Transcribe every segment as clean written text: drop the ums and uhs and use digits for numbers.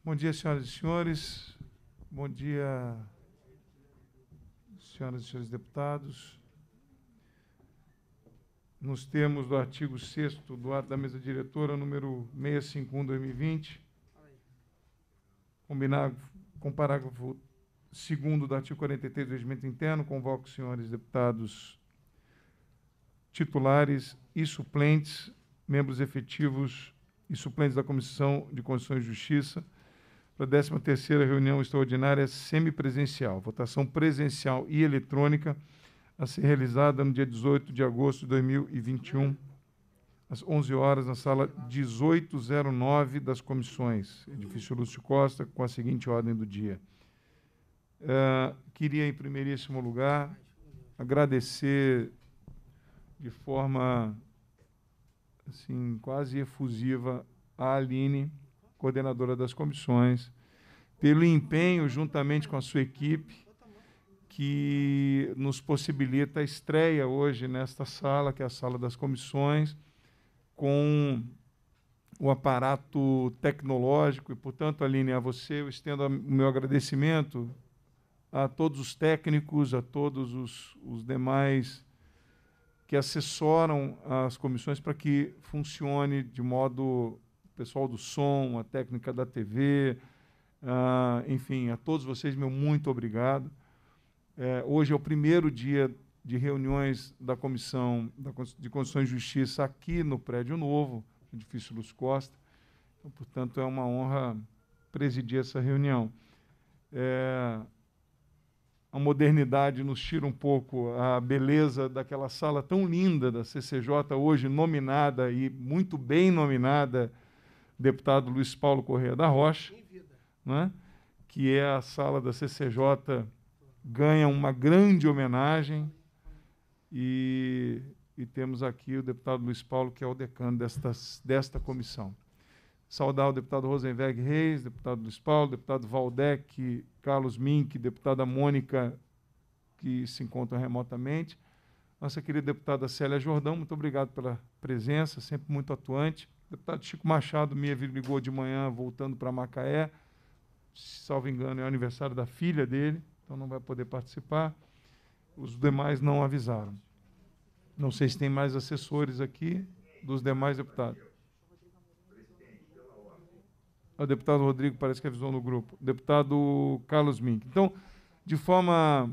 Bom dia, senhoras e senhores. Bom dia, senhoras e senhores deputados. Nos termos do artigo 6º do ato da mesa diretora, número 651/2020, combinado com o parágrafo 2º do artigo 43 do Regimento Interno, convoco os senhores deputados titulares e suplentes, membros efetivos e suplentes da Comissão de Constituição e Justiça, para a 13ª reunião extraordinária semipresencial, votação presencial e eletrônica, a ser realizada no dia 18 de agosto de 2021, às 11 horas, na sala 1809 das comissões, edifício Lúcio Costa, com a seguinte ordem do dia. Queria, em primeiríssimo lugar, agradecer de forma assim, quase efusiva a Aline, coordenadora das comissões, pelo empenho, juntamente com a sua equipe, que nos possibilita a estreia hoje nesta sala, que é a sala das comissões, com o aparato tecnológico. E, portanto, Aline, a você eu estendo o meu agradecimento a todos os técnicos, a todos os demais que assessoram as comissões para que funcione de modo... pessoal do som, a técnica da TV, enfim, a todos vocês, meu muito obrigado. Hoje é o primeiro dia de reuniões da Comissão de Constituição e Justiça aqui no Prédio Novo, edifício Lúcio Costa. Então, portanto, é uma honra presidir essa reunião. A modernidade nos tira um pouco a beleza daquela sala tão linda da CCJ, hoje nominada e muito bem nominada, deputado Luiz Paulo Corrêa da Rocha, né, que é a sala da CCJ, ganha uma grande homenagem, e temos aqui o deputado Luiz Paulo, que é o decano desta comissão. Saudar o deputado Rosenberg Reis, deputado Luiz Paulo, deputado Valdec, Carlos Mink, deputada Mônica, que se encontra remotamente, nossa querida deputada Célia Jordão, muito obrigado pela presença, sempre muito atuante. O deputado Chico Machado me ligou de manhã, voltando para Macaé, salvo engano, é o aniversário da filha dele, então não vai poder participar. Os demais não avisaram. Não sei se tem mais assessores aqui dos demais deputados. O deputado Rodrigo parece que avisou no grupo. Deputado Carlos Mink. Então, de forma...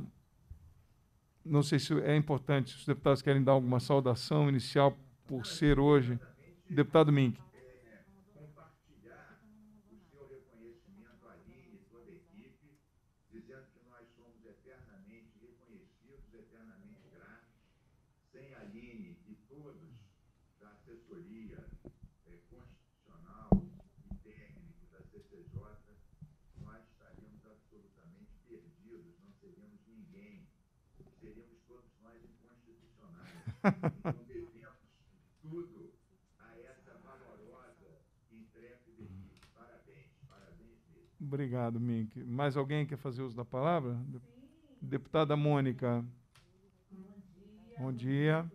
Não sei se é importante, se os deputados querem dar alguma saudação inicial por ser hoje... Deputado Mink. Compartilhar o seu reconhecimento à Aline e toda a equipe, dizendo que nós somos eternamente reconhecidos, eternamente gratos. Sem a Aline e todos da assessoria constitucional e técnico da CCJ, nós estaríamos absolutamente perdidos, não seríamos ninguém, seríamos todos nós inconstitucionais. Então, devemos tudo a essa valorosa e intrépida equipe. Parabéns, parabéns mesmo. Obrigado, Mink. Mais alguém quer fazer uso da palavra? Sim. Deputada Mônica. Bom dia. Bom dia.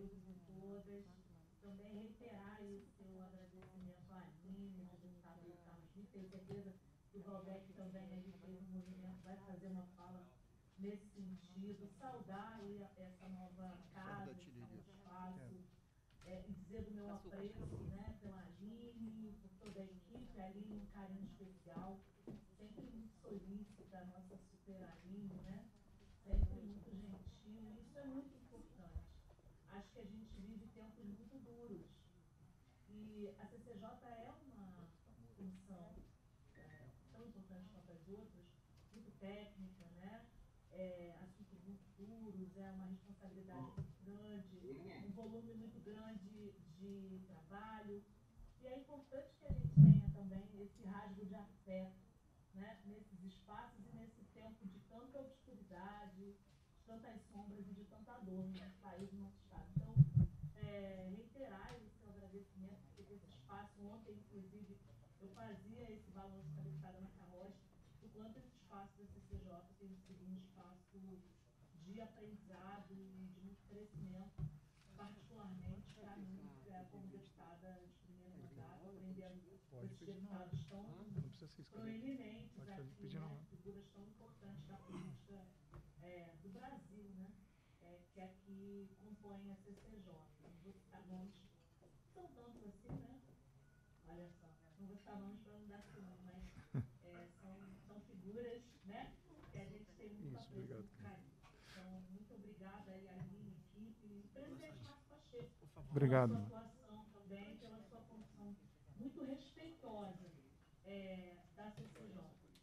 Também reiterar o seu agradecimento à Aline, ao deputado Carlos Mink. Tenho certeza que o Valdec também fez um movimento, vai fazer uma fala nesse sentido. Saudar essa nova casa, esse novo espaço, e dizer do meu apreço, né, pela Aline, por toda a equipe. A Aline, um carinho especial, sempre muito solícita, a nossa super Aline, né? Sempre muito gentil, e isso é muito importante. Acho que a gente vive tempos muito duros, e a CCJ é uma função tão importante quanto as outras, muito técnica, né? Assuntos muito duros, é uma responsabilidade muito grande, um volume muito grande de trabalho, e é importante que a gente tenha também esse rasgo de afeto, né, nesses espaços e nesse tempo de tanta obscuridade, de tantas sombras e de tanta dor no nosso país, no nosso estado. Então, reiterar o seu agradecimento, porque esse espaço, ontem, inclusive, eu fazia esse balanço com a deputada Macarrocha, o quanto esse espaço da CCJ tem sido um espaço de aprendizado e de muito crescimento, particularmente para mim, como deputada de primeiro mandato, aprendendo esses deputados tão proeminentes aqui, né? Figuras tão importantes da política do Brasil, né? Que aqui compõem a CCJ. Não vou citar nomes, são tantos assim, né? Olha só, não vou citar nomes para não dar ciúme, mas são figuras, né? Que a gente tem muito apreço, muito carinho. Então, muito obrigada aí, Aline, equipe, e presidente Márcio Pacheco. Obrigado. Pela sua atuação também, pela sua condição muito respeitosa da CCJ.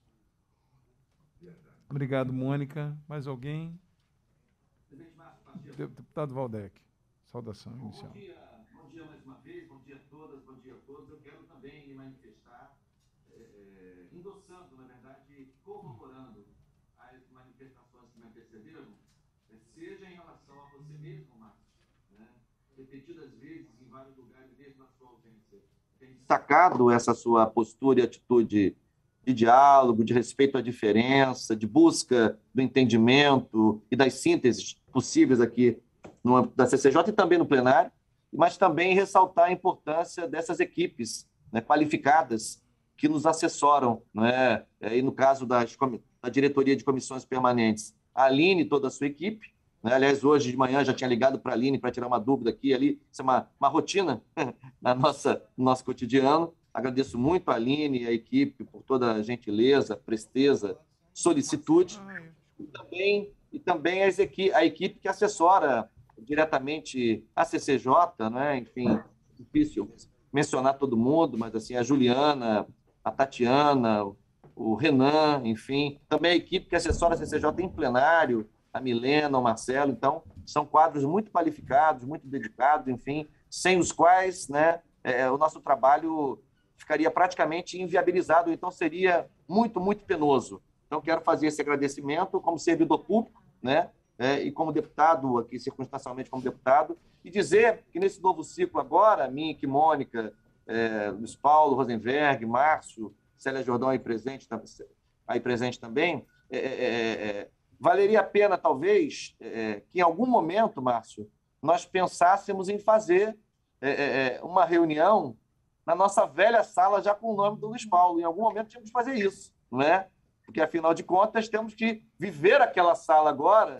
Obrigado, Mônica. Mais alguém? Presidente Márcio Pacheco. Deputado Valdec, saudação inicial. Bom dia mais uma vez, bom dia a todas, bom dia a todos. Eu quero também me manifestar, endossando, na verdade, corroborando as manifestações que me antecederam, seja em relação a você mesmo, Márcio, né? Repetidas vezes, em vários lugares, mesmo na sua ausência, tem destacado essa sua postura e atitude de diálogo, de respeito à diferença, de busca do entendimento e das sínteses possíveis aqui no âmbito da CCJ e também no plenário, mas também ressaltar a importância dessas equipes, né, qualificadas que nos assessoram, né, e no caso da diretoria de comissões permanentes, a Aline e toda a sua equipe, né, aliás, hoje de manhã já tinha ligado para a Aline para tirar uma dúvida aqui e ali, isso é uma rotina no nosso cotidiano. Agradeço muito a Aline e a equipe por toda a gentileza, presteza, solicitude, e também a equipe que assessora diretamente a CCJ, né? Enfim, difícil mencionar todo mundo, mas assim, a Juliana, a Tatiana, o Renan, enfim, também a equipe que assessora a CCJ em plenário, a Milena, o Marcelo. Então, são quadros muito qualificados, muito dedicados, enfim, sem os quais, né, o nosso trabalho ficaria praticamente inviabilizado, então seria muito, muito penoso. Então, quero fazer esse agradecimento como servidor público, né, e como deputado, aqui circunstancialmente como deputado, e dizer que nesse novo ciclo agora, mim, Mônica, Luiz Paulo, Rosenberg, Márcio, Célia Jordão aí presente também, valeria a pena, talvez, que em algum momento, Márcio, nós pensássemos em fazer uma reunião na nossa velha sala, já com o nome do Luiz Paulo. Em algum momento tínhamos que fazer isso, não é? Porque, afinal de contas, temos que viver aquela sala agora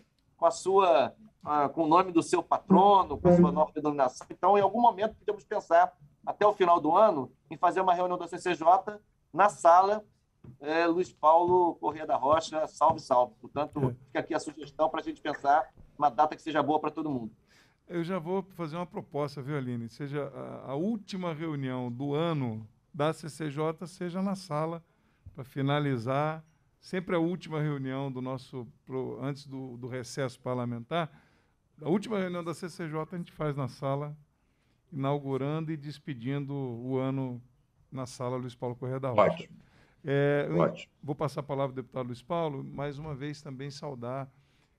com o nome do seu patrono, com a sua nova denominação. Então, em algum momento, podemos pensar, até o final do ano, em fazer uma reunião da CCJ na sala Luiz Paulo Corrêa da Rocha, salve, salve. Portanto, fica aqui a sugestão para a gente pensar uma data que seja boa para todo mundo. Eu já vou fazer uma proposta, viu, Aline? Seja a última reunião do ano da CCJ, seja na sala, para finalizar, sempre a última reunião do antes do recesso parlamentar. A última reunião da CCJ a gente faz na sala, inaugurando e despedindo o ano na sala Luiz Paulo Corrêa da Rocha. Ótimo. Ótimo. Vou passar a palavra ao deputado Luiz Paulo, mais uma vez também saudar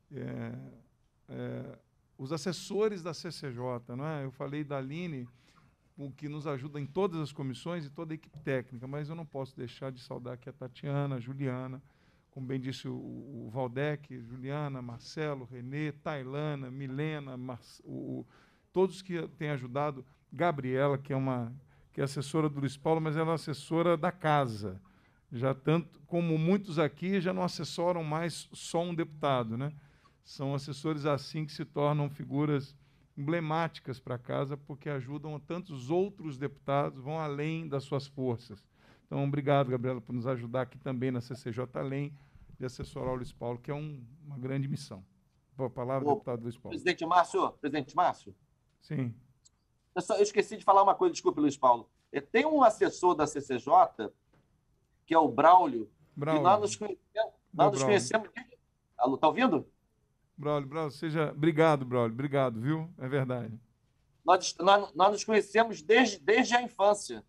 os assessores da CCJ, não é? Eu falei da Aline, o que nos ajuda em todas as comissões e toda a equipe técnica, mas eu não posso deixar de saudar aqui a Tatiana, a Juliana, como bem disse o Valdec, Juliana, Marcelo, Renê, Tailana, Milena, todos que têm ajudado, Gabriela, que é assessora do Luiz Paulo, mas ela é assessora da casa. Já tanto como muitos aqui já não assessoram mais só um deputado, né? São assessores assim que se tornam figuras emblemáticas para a casa, porque ajudam tantos outros deputados, vão além das suas forças. Então, obrigado, Gabriela, por nos ajudar aqui também na CCJ, além de assessorar o Luiz Paulo, que é uma grande missão. Boa palavra, deputado Luiz Paulo. Presidente Márcio? Sim. Eu esqueci de falar uma coisa, desculpe, Luiz Paulo. Tem um assessor da CCJ, que é o Braulio, que nós nos conhecemos... Alô, está ouvindo? Braulio, obrigado, Braulio, obrigado, viu? É verdade. Nós nos conhecemos desde a infância.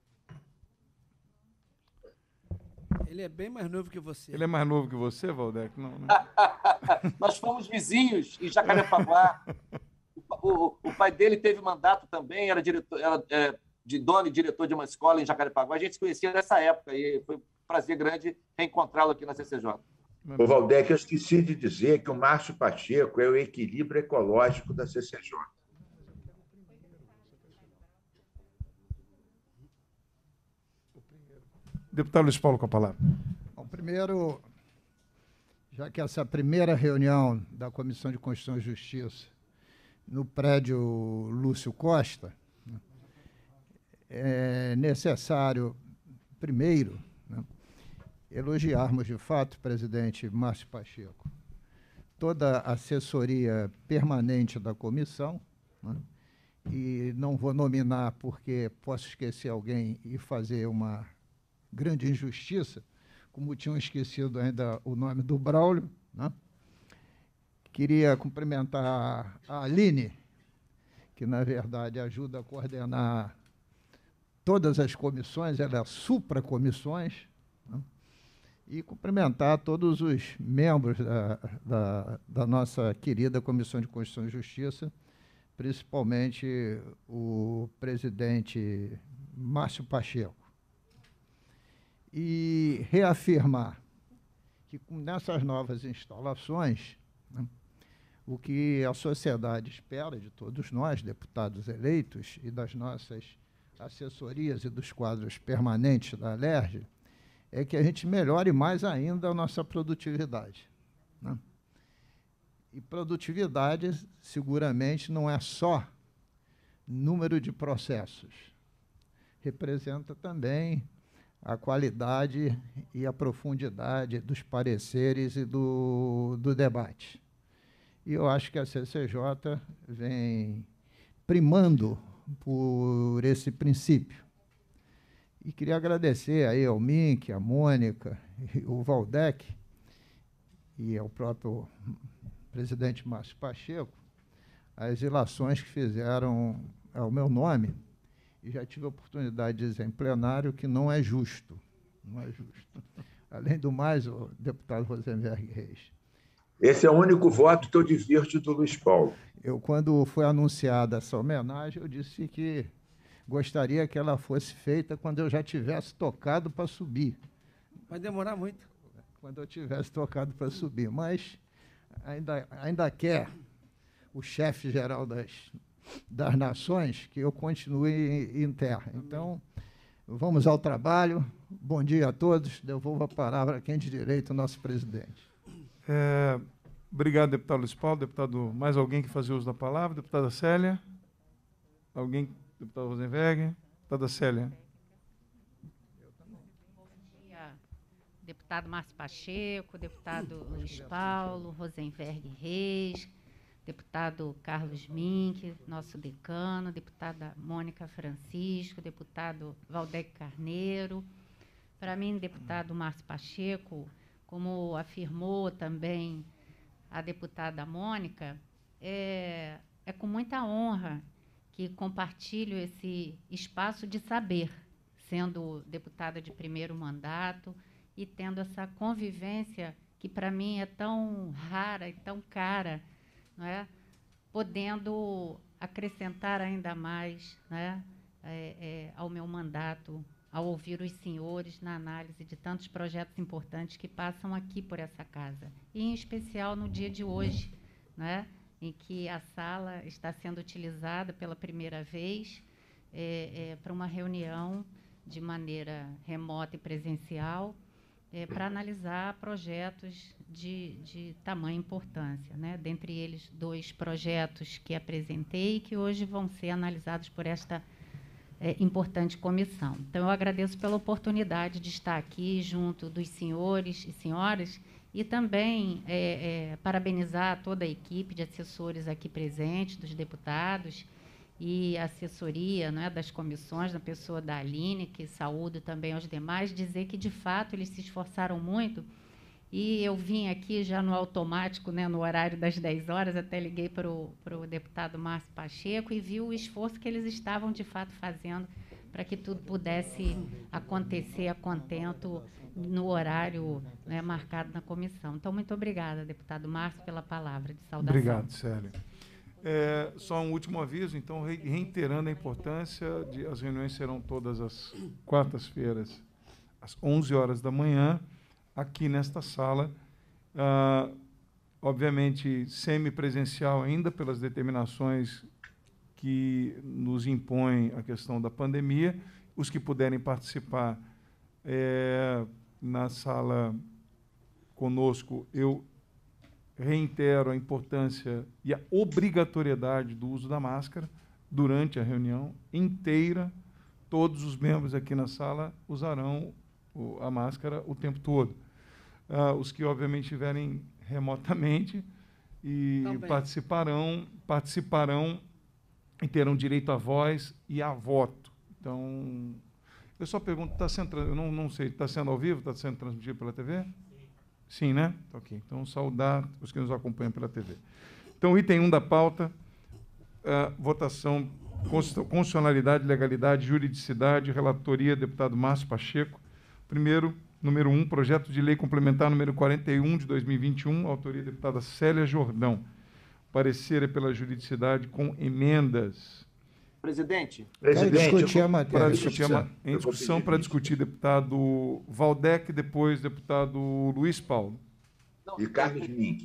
Ele é bem mais novo que você. Ele é mais novo que você, Valdec? Não. Nós fomos vizinhos em Jacarepaguá. O pai dele teve mandato também, era dono e diretor de uma escola em Jacarepaguá. A gente se conhecia nessa época e foi um prazer grande reencontrá-lo aqui na CCJ. O Valdec, eu esqueci de dizer que o Márcio Pacheco é o equilíbrio ecológico da CCJ. Deputado Luiz Paulo, com a palavra. Bom, primeiro, já que essa primeira reunião da Comissão de Constituição e Justiça no prédio Lúcio Costa, é necessário, primeiro, né, elogiarmos de fato o presidente Márcio Pacheco, toda a assessoria permanente da comissão, né, e não vou nominar porque posso esquecer alguém e fazer uma grande injustiça, como tinham esquecido ainda o nome do Braulio, né? Queria cumprimentar a Aline, que, na verdade, ajuda a coordenar todas as comissões, ela é supracomissões, né? E cumprimentar todos os membros da nossa querida Comissão de Constituição e Justiça, principalmente o presidente Márcio Pacheco. E reafirmar que, nessas novas instalações, né, o que a sociedade espera de todos nós, deputados eleitos, e das nossas assessorias e dos quadros permanentes da ALERJ, é que a gente melhore mais ainda a nossa produtividade, né? E produtividade, seguramente, não é só número de processos. Representa também a qualidade e a profundidade dos pareceres e do debate. E eu acho que a CCJ vem primando por esse princípio. E queria agradecer aí ao Mink, a Mônica, o Valdec e ao próprio presidente Márcio Pacheco, as ilações que fizeram ao meu nome, e já tive a oportunidade de dizer em plenário que não é justo. Não é justo. Além do mais, o deputado Rosenberg Reis. Esse é o único voto que eu divirto do Luiz Paulo. Eu, quando foi anunciada essa homenagem, eu disse que gostaria que ela fosse feita quando eu já tivesse tocado para subir. Vai demorar muito. Quando eu tivesse tocado para subir. Mas ainda quer o chefe-geral das nações que eu continue em terra. Então, vamos ao trabalho. Bom dia a todos. Devolvo a palavra a quem de direito, o nosso presidente. Obrigado, deputado Luiz Paulo. Deputado, mais alguém que fazia uso da palavra? Deputada Célia? Alguém? Deputado Rosenberg? Deputada Célia? Bom dia, deputado Márcio Pacheco, deputado Luiz Paulo, Rosenberg Reis, deputado Carlos Mink, nosso decano, deputada Mônica Francisco, deputado Valdec Carneiro. Para mim, deputado Márcio Pacheco, como afirmou também a deputada Mônica, é com muita honra que compartilho esse espaço de saber, sendo deputada de primeiro mandato e tendo essa convivência que, para mim, é tão rara e tão cara, não é? Podendo acrescentar ainda mais, né, ao meu mandato, ao ouvir os senhores na análise de tantos projetos importantes que passam aqui por essa casa. E, em especial, no dia de hoje, né, em que a sala está sendo utilizada pela primeira vez para uma reunião de maneira remota e presencial, para analisar projetos de tamanha importância, né? Dentre eles, 2 projetos que apresentei e que hoje vão ser analisados por esta importante comissão. Então, eu agradeço pela oportunidade de estar aqui junto dos senhores e senhoras e também parabenizar toda a equipe de assessores aqui presentes, dos deputados e a assessoria, né, das comissões, na pessoa da Aline, que saúdo também aos demais, dizer que, de fato, eles se esforçaram muito. E eu vim aqui já no automático, né, no horário das 10 horas, até liguei para o deputado Márcio Pacheco e vi o esforço que eles estavam, de fato, fazendo para que tudo pudesse acontecer a contento no horário, né, marcado na comissão. Então, muito obrigada, deputado Márcio, pela palavra de saudação. Obrigado, Célia. Só um último aviso, então, reiterando a importância as reuniões serão todas as quartas-feiras, às 11 horas da manhã, aqui nesta sala, obviamente semipresencial ainda pelas determinações que nos impõem a questão da pandemia. Os que puderem participar na sala conosco, eu reitero a importância e a obrigatoriedade do uso da máscara durante a reunião inteira. Todos os membros aqui na sala usarão a máscara o tempo todo. Os que, obviamente, estiverem remotamente e participarão e terão direito à voz e a voto. Então, eu só pergunto, eu não sei, está sendo ao vivo? Está sendo transmitido pela TV? Sim, né? Ok. Então, saudar os que nos acompanham pela TV. Então, item 1 da pauta, votação, constitucionalidade, legalidade, juridicidade, relatoria, deputado Márcio Pacheco. Primeiro, número 1, projeto de lei complementar número 41 de 2021, autoria deputada Célia Jordão. Parecer é pela juridicidade com emendas. Presidente. Quero discutir a matéria. Em discussão para discutir deputado Valdec, depois deputado Luiz Paulo. Não, E Carlos Mink.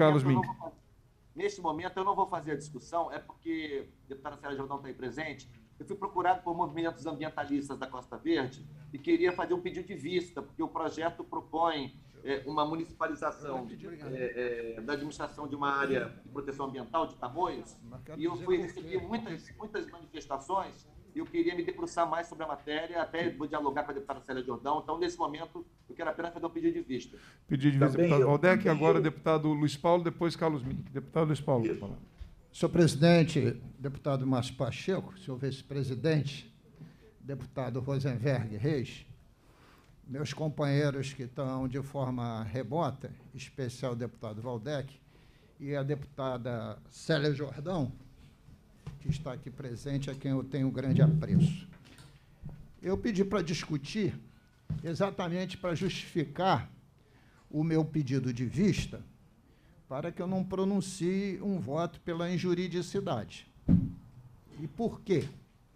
Neste momento, eu não vou fazer a discussão, é porque a deputada Célia Jordão está aí presente. Eu fui procurado por movimentos ambientalistas da Costa Verde e queria fazer um pedido de vista, porque o projeto propõe uma municipalização da administração de uma área de proteção ambiental de Tamoios, e eu recebi muitas manifestações, e eu queria me debruçar mais sobre a matéria, até vou dialogar com a deputada Célia Jordão. Então, nesse momento, eu quero apenas fazer um pedido de vista. Pedido de vista, deputado Valdec, agora deputado Luiz Paulo, depois Carlos Mink. Deputado Luiz Paulo. Senhor presidente, deputado Márcio Pacheco, senhor vice-presidente, deputado Rosenberg Reis, meus companheiros que estão de forma remota, em especial o deputado Valdec e a deputada Célia Jordão, que está aqui presente, a quem eu tenho grande apreço. Eu pedi para discutir exatamente para justificar o meu pedido de vista, para que eu não pronuncie um voto pela injuridicidade. E por quê?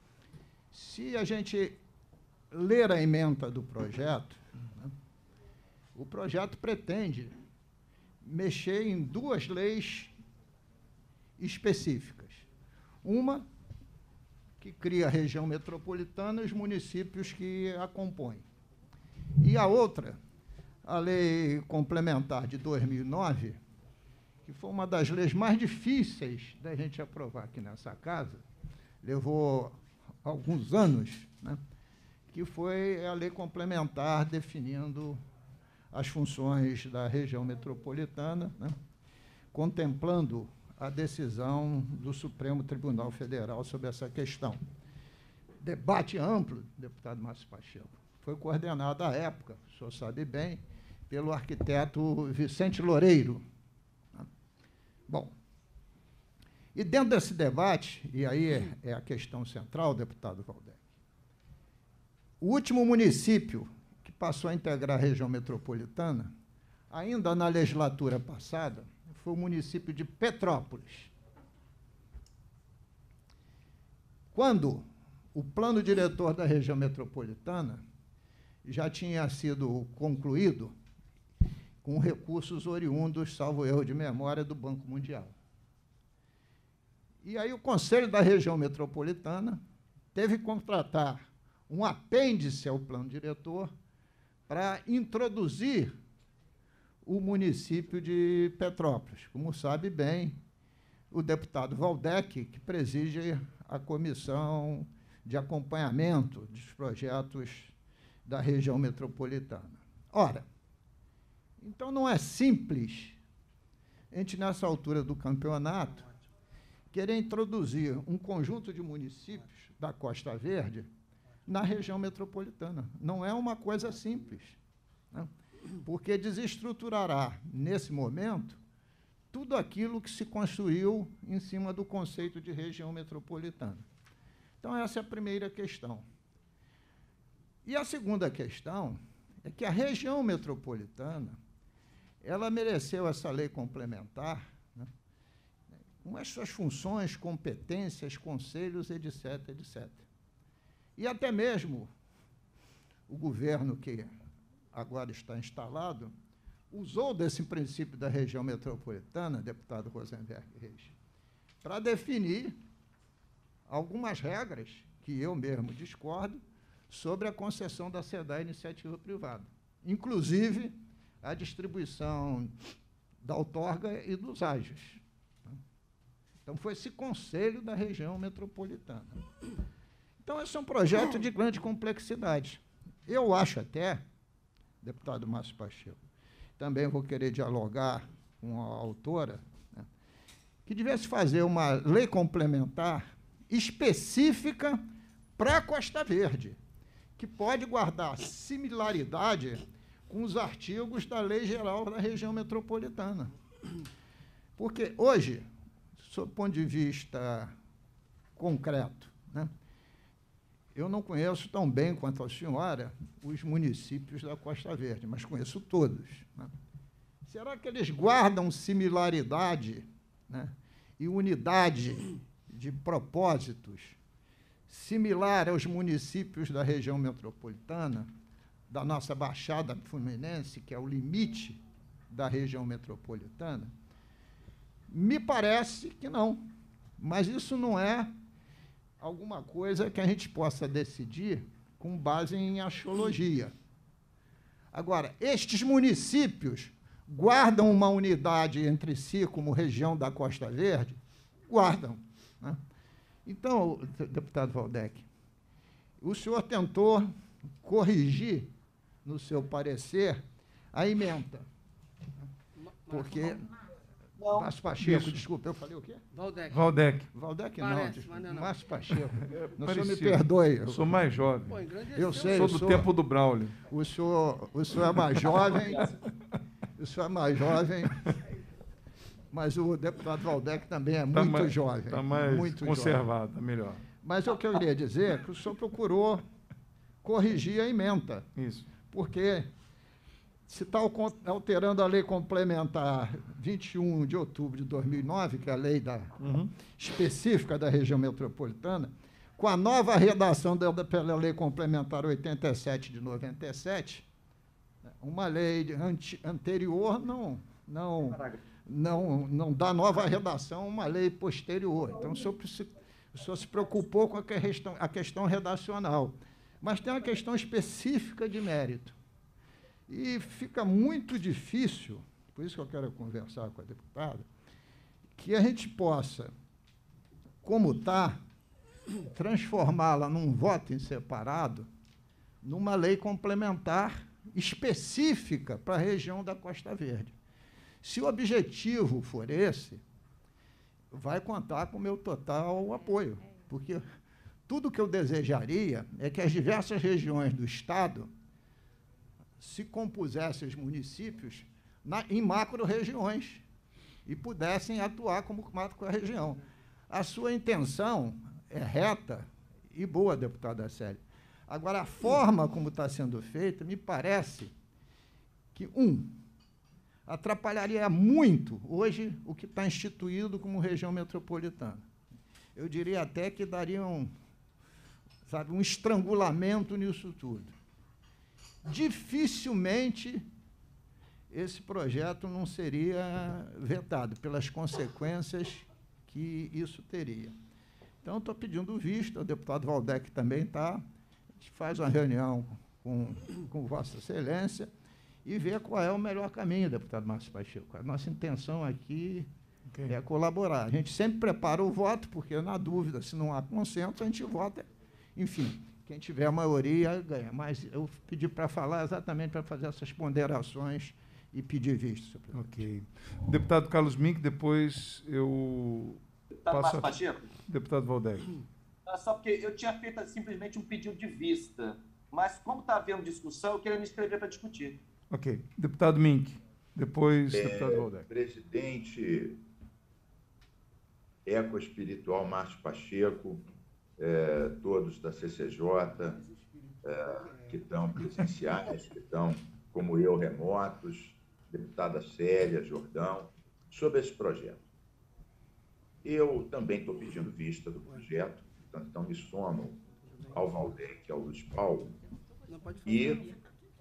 Se a gente ler a ementa do projeto, né, o projeto pretende mexer em duas leis específicas. Uma, que cria a região metropolitana e os municípios que a compõem. E a outra, a lei complementar de 2009, que foi uma das leis mais difíceis da gente aprovar aqui nessa casa, levou alguns anos, né, que foi a lei complementar definindo as funções da região metropolitana, né, contemplando a decisão do Supremo Tribunal Federal sobre essa questão. Debate amplo, deputado Márcio Pacheco, foi coordenado à época, o senhor sabe bem, pelo arquiteto Vicente Loureiro. Bom, e dentro desse debate, e aí é a questão central, deputado Valdec, o último município que passou a integrar a região metropolitana, ainda na legislatura passada, foi o município de Petrópolis. Quando o plano diretor da região metropolitana já tinha sido concluído com recursos oriundos, salvo erro de memória, do Banco Mundial. E aí o Conselho da Região Metropolitana teve que contratar um apêndice ao plano diretor para introduzir o município de Petrópolis. Como sabe bem, o deputado Valdec, que preside a comissão de acompanhamento dos projetos da região metropolitana. Ora, então não é simples a gente, nessa altura do campeonato, querer introduzir um conjunto de municípios da Costa Verde na região metropolitana. Não é uma coisa simples, né? Porque desestruturará, nesse momento, tudo aquilo que se construiu em cima do conceito de região metropolitana. Então, essa é a primeira questão. E a segunda questão é que a região metropolitana, ela mereceu essa lei complementar, né, com as suas funções, competências, conselhos, etc., etc. E até mesmo o governo que agora está instalado usou desse princípio da região metropolitana, deputado Rosenberg Reis, para definir algumas regras que eu mesmo discordo, sobre a concessão da SEDAI à iniciativa privada, inclusive a distribuição da outorga e dos ágios. Então, foi esse conselho da região metropolitana. Então, esse é um projeto de grande complexidade. Eu acho até, deputado Márcio Pacheco, também vou querer dialogar com a autora, né, que devesse fazer uma lei complementar específica para a Costa Verde, que pode guardar similaridade com os artigos da Lei Geral da Região Metropolitana. Porque hoje, sob o ponto de vista concreto, né, eu não conheço tão bem quanto a senhora os municípios da Costa Verde, mas conheço todos, né? Será que eles guardam similaridade, né, e unidade de propósitos similar aos municípios da região metropolitana, da nossa Baixada Fluminense, que é o limite da região metropolitana? Me parece que não, mas isso não é alguma coisa que a gente possa decidir com base em axiologia. Agora, estes municípios guardam uma unidade entre si como região da Costa Verde? Guardam, né? Então, deputado Waldeck, o senhor tentou corrigir, no seu parecer, a ementa, porque... Márcio Pacheco, Isso. desculpa, eu falei o quê? Waldeck. Waldeck. Waldeck Parece, não, mas não é não. Márcio Pacheco. Não, o senhor me Parecido. perdoe. Eu sou mais jovem. Pô, engrandeceu. Eu sei, Sou eu do sou- tempo do Braulio. O senhor é mais jovem, o senhor é mais jovem, mas o deputado Waldeck também é Tá muito mais- jovem. Está mais muito conservado, tá melhor. Mas o que eu queria dizer é que o senhor procurou corrigir a ementa, Isso. porque se está alterando a lei complementar 21 de outubro de 2009, que é a lei específica da região metropolitana, com a nova redação pela lei complementar 87 de 97, uma lei anterior não dá nova redação a uma lei posterior. Então, o senhor se preocupou com a questão redacional, mas tem uma questão específica de mérito. E fica muito difícil, por isso que eu quero conversar com a deputada, que a gente possa, como está, transformá-la num voto em separado, numa lei complementar específica para a região da Costa Verde. Se o objetivo for esse, vai contar com o meu total apoio, porque tudo que eu desejaria é que as diversas regiões do Estado se compusessem os municípios em macro-regiões e pudessem atuar como macro-região. A sua intenção é reta e boa, deputada Célia. Agora, a forma como está sendo feita, me parece que, atrapalharia muito hoje o que está instituído como região metropolitana. Eu diria até que daria um estrangulamento nisso tudo. Dificilmente esse projeto não seria vetado pelas consequências que isso teria. Então, estou pedindo vista, o deputado Waldeck também está, a gente faz uma reunião com Vossa Excelência e vê qual é o melhor caminho, deputado Márcio Pacheco. A nossa intenção aqui é colaborar. A gente sempre prepara o voto, porque, na dúvida, se não há consenso, a gente vota, enfim. Quem tiver a maioria, ganha. Mas eu pedi para falar exatamente para fazer essas ponderações e pedir visto, senhor presidente. Ok. Deputado Carlos Mink, depois eu Deputado passo Márcio Pacheco? Deputado Waldeck. Só porque eu tinha feito simplesmente um pedido de vista, mas como está havendo discussão, eu queria me inscrever para discutir. Ok. Deputado Mink, depois deputado Waldeck. Presidente ecoespiritual Márcio Pacheco, todos da CCJ, que estão presenciais, que estão, como eu, remotos, deputada Célia, Jordão, sobre esse projeto. Eu também estou pedindo vista do projeto, portanto, então me somo ao Waldeck e ao Luiz Paulo, e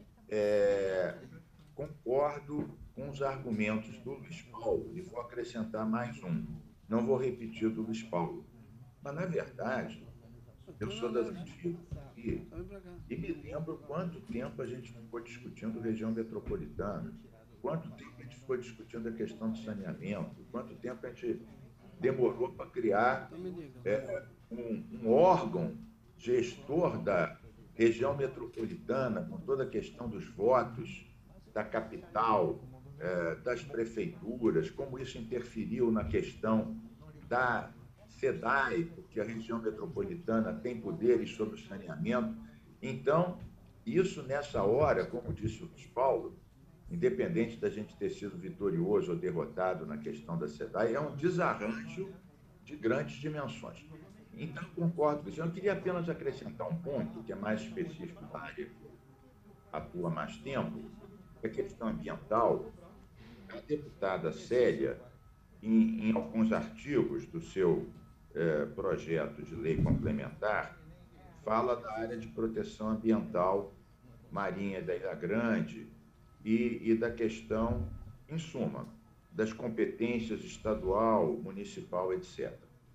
concordo com os argumentos do Luiz Paulo, e vou acrescentar mais um. Não vou repetir do Luiz Paulo, mas, na verdade, Eu sou das antigas e me lembro quanto tempo a gente ficou discutindo região metropolitana, quanto tempo a gente ficou discutindo a questão do saneamento, quanto tempo a gente demorou para criar um órgão gestor da região metropolitana, com toda a questão dos votos da capital, das prefeituras, como isso interferiu na questão da SEDAI, porque a região metropolitana tem poderes sobre o saneamento. Então, isso nessa hora, como disse o Luiz Paulo, independente da gente ter sido vitorioso ou derrotado na questão da SEDAI, é um desarranjo de grandes dimensões. Então, concordo com isso. Eu queria apenas acrescentar um ponto que é mais específico da área que atua mais tempo, que é a questão ambiental. A deputada Célia, em alguns artigos do seu projeto de lei complementar, fala da área de proteção ambiental marinha da Ilha Grande e da questão, em suma, das competências estadual, municipal, etc.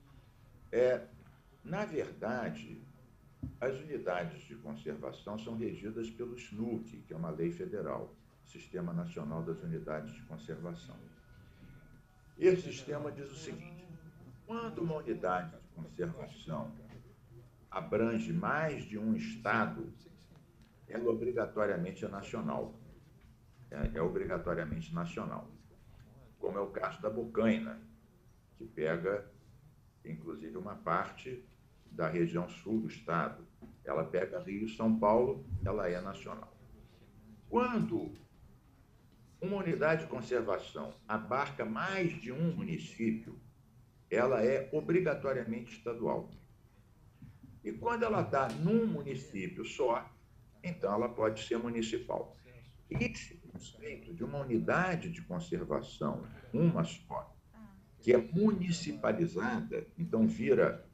Na verdade, as unidades de conservação são regidas pelo SNUC, que é uma lei federal, Sistema Nacional das Unidades de Conservação. Esse sistema diz o seguinte: quando uma unidade de conservação abrange mais de um estado, ela obrigatoriamente é nacional. É obrigatoriamente nacional. Como é o caso da Bocaina, que pega, inclusive, uma parte da região sul do estado. Ela pega Rio e São Paulo, ela é nacional. Quando uma unidade de conservação abarca mais de um município, ela é obrigatoriamente estadual. E quando ela está num município só, então ela pode ser municipal. Esse conceito de uma unidade de conservação, uma só, que é municipalizada, então vira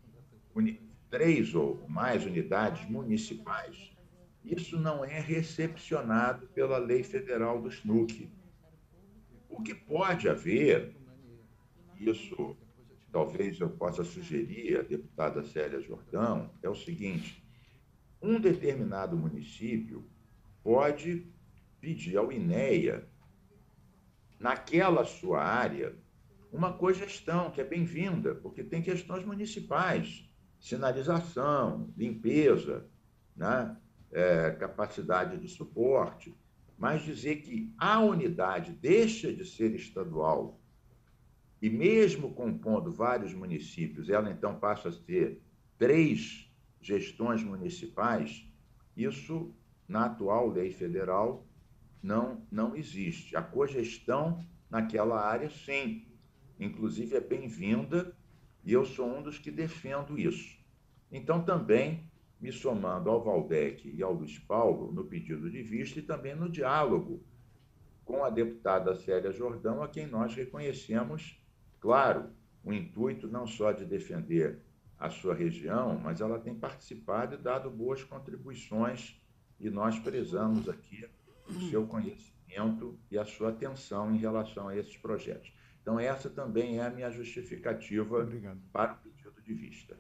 3 ou mais unidades municipais, isso não é recepcionado pela lei federal do SNUC. O que pode haver, isso talvez eu possa sugerir à deputada Célia Jordão, é o seguinte: um determinado município pode pedir ao INEA, naquela sua área, uma cogestão que é bem-vinda, porque tem questões municipais, sinalização, limpeza, né? Capacidade de suporte, mas dizer que a unidade deixa de ser estadual e mesmo compondo vários municípios, ela então passa a ter 3 gestões municipais, isso, na atual lei federal, não existe. A cogestão naquela área, sim, inclusive é bem-vinda, e eu sou um dos que defendo isso. Então, também me somando ao Valdec e ao Luiz Paulo no pedido de vista e também no diálogo com a deputada Célia Jordão, a quem nós reconhecemos, claro, o intuito não só de defender a sua região, mas ela tem participado e dado boas contribuições, e nós prezamos aqui o seu conhecimento e a sua atenção em relação a esses projetos. Então, essa também é a minha justificativa para o pedido de vista.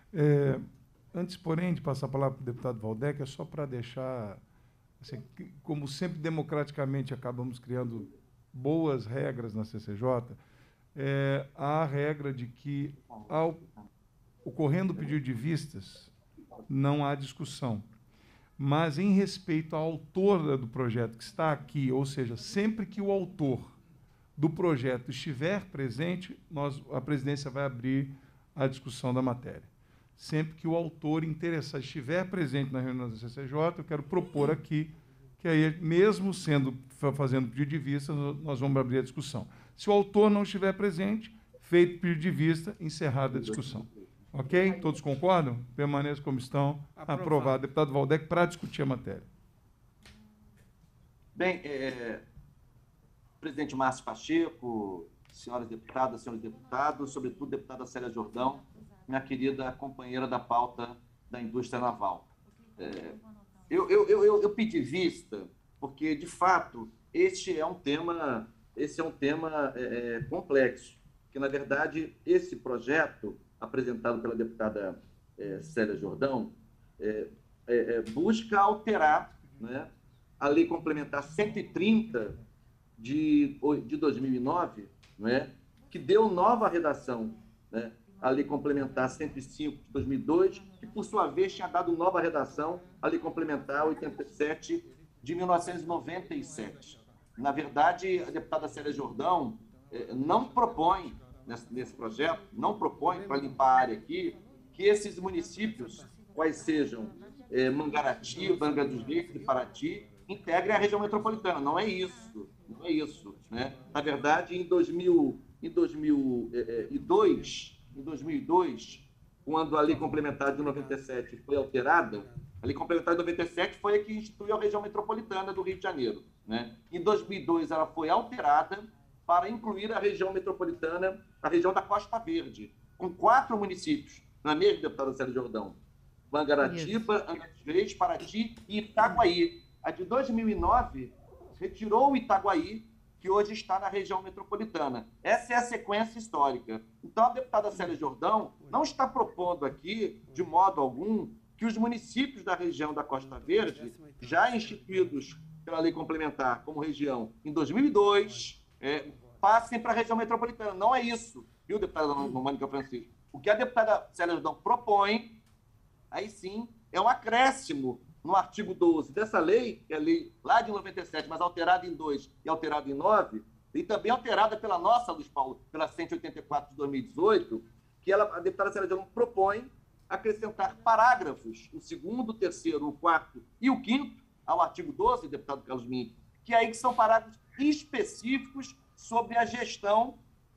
Antes, porém, de passar a palavra para o deputado Valdec, é só para deixar, assim, como sempre democraticamente acabamos criando boas regras na CCJ, há a regra de que, ocorrendo o pedido de vistas, não há discussão. Mas, em respeito à autora do projeto que está aqui, ou seja, sempre que o autor do projeto estiver presente, a presidência vai abrir a discussão da matéria. Sempre que o autor interessado estiver presente na reunião da CCJ, eu quero propor aqui que aí, mesmo fazendo pedido de vista, nós vamos abrir a discussão. Se o autor não estiver presente, feito pedido de vista, encerrada a discussão. Ok? Todos concordam? Permaneçam como estão. Aprovado. Deputado Valdec, para discutir a matéria. Bem, presidente Márcio Pacheco, senhoras deputadas, senhores deputados, sobretudo deputada Célia Jordão, minha querida companheira da pauta da indústria naval. Eu pedi vista porque, de fato, esse é um tema complexo, que, na verdade, esse projeto apresentado pela deputada Célia Jordão, busca alterar, né, a Lei Complementar 130 de 2009, né, que deu nova redação, né, à Lei Complementar 105 de 2002, que, por sua vez, tinha dado nova redação à Lei Complementar 87 de 1997. Na verdade, a deputada Célia Jordão não propõe, nesse projeto, não propõe, para limpar a área aqui, que esses municípios, quais sejam Mangaratiba, Angra dos Reis e Paraty, integrem a região metropolitana. Não é isso. Não é isso, né? Na verdade, em 2002, quando a Lei Complementar de 97 foi alterada, a Lei Complementar de 97 foi a que instituiu a região metropolitana do Rio de Janeiro, né? Em 2002, ela foi alterada para incluir a região metropolitana, a região da Costa Verde, com 4 municípios, não é mesmo, deputada Célia Jordão? Mangaratiba, Angra dos Reis, Paraty e Itaguaí. A de 2009 retirou o Itaguaí, que hoje está na região metropolitana. Essa é a sequência histórica. Então, a deputada Célia Jordão não está propondo aqui, de modo algum, que os municípios da região da Costa Verde, já instituídos pela lei complementar como região em 2002, passem para a região metropolitana. Não é isso, viu, deputada Mônica Francisco? O que a deputada Célia Jordão propõe, aí sim, é um acréscimo no artigo 12 dessa lei, que é a lei lá de 97, mas alterada em 2 e alterada em 9, e também alterada pela nossa, Luiz Paulo, pela 184 de 2018, que a deputada Célia Jordão propõe acrescentar parágrafos, o 2º, o 3º, o 4º e o 5º, ao artigo 12, deputado Carlos Mink, que aí que são parágrafos específicos sobre a gestão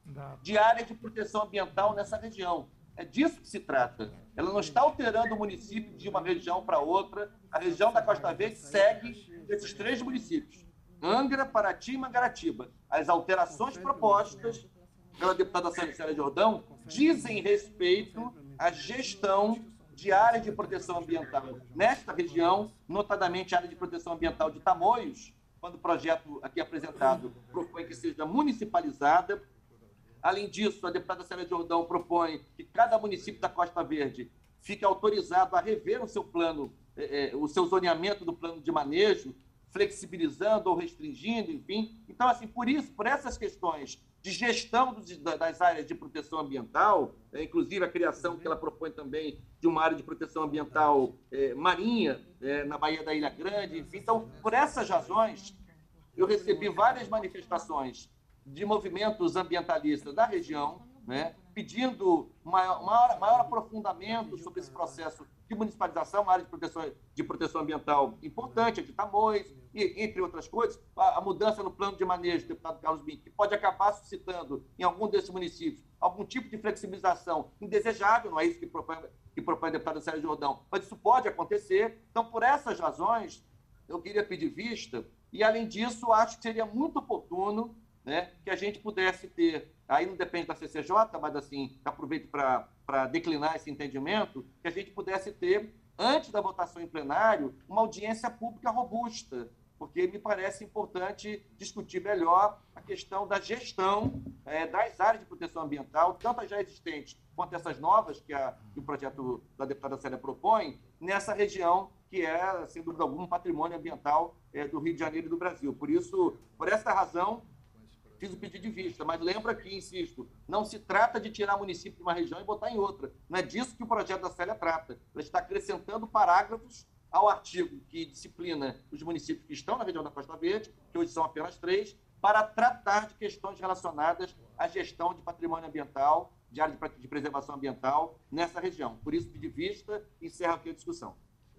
de área de proteção ambiental nessa região. É disso que se trata. Ela não está alterando o município de uma região para outra. A região da Costa Verde segue esses 3 municípios, Angra, Paraty e Mangaratiba. As alterações propostas pela deputada Célia Jordão dizem respeito à gestão de área de proteção ambiental nesta região, notadamente a área de proteção ambiental de Tamoios, quando o projeto aqui apresentado propõe que seja municipalizada. Além disso, a deputada Célia Jordão propõe que cada município da Costa Verde fique autorizado a rever o seu plano, o seu zoneamento do plano de manejo, flexibilizando ou restringindo, enfim. Então, assim, por essas questões de gestão das áreas de proteção ambiental, inclusive a criação que ela propõe também de uma área de proteção ambiental marinha, na Baía da Ilha Grande, enfim. Então, por essas razões, eu recebi várias manifestações de movimentos ambientalistas da região, né, pedindo maior aprofundamento sobre esse processo de municipalização, uma área de proteção ambiental importante, a de Tamoios, e, entre outras coisas, a mudança no plano de manejo, deputado Carlos Mink, que pode acabar suscitando em algum desses municípios algum tipo de flexibilização indesejável, não é isso que propõe a deputada Célia Jordão, mas isso pode acontecer. Então, por essas razões, eu queria pedir vista, e, além disso, acho que seria muito oportuno, né, que a gente pudesse ter, aí não depende da CCJ, mas assim, aproveito para declinar esse entendimento, que a gente pudesse ter, antes da votação em plenário, uma audiência pública robusta, porque me parece importante discutir melhor a questão da gestão das áreas de proteção ambiental, tanto as já existentes quanto essas novas que o projeto da deputada Célia propõe, nessa região que é, sem dúvida alguma, um patrimônio ambiental do Rio de Janeiro e do Brasil. Por isso, por essa razão, fiz o pedido de vista, mas lembra que, insisto, não se trata de tirar município de uma região e botar em outra. Não é disso que o projeto da Célia trata. Ela está acrescentando parágrafos ao artigo que disciplina os municípios que estão na região da Costa Verde, que hoje são apenas 3, para tratar de questões relacionadas à gestão de patrimônio ambiental, de área de preservação ambiental nessa região. Por isso, pedi vista e encerro aqui a discussão.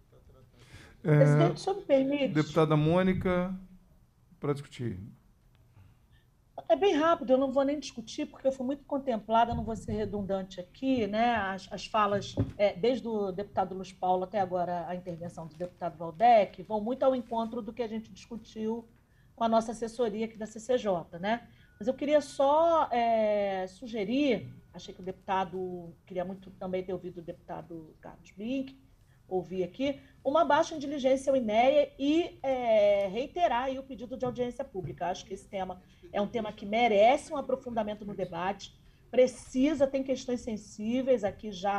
Presidente, o senhor me permite? Deputada Mônica, para discutir. É bem rápido, eu não vou nem discutir, porque eu fui muito contemplada, não vou ser redundante aqui, né? As falas, desde o deputado Luiz Paulo até agora a intervenção do deputado Valdec, vão muito ao encontro do que a gente discutiu com a nossa assessoria aqui da CCJ, né? Mas eu queria só sugerir, achei que o deputado, queria muito também ter ouvido o deputado Carlos Mink, ouvir aqui, uma baixa em diligência ao INEA e reiterar aí o pedido de audiência pública. Acho que esse tema é um tema que merece um aprofundamento no debate, tem questões sensíveis aqui já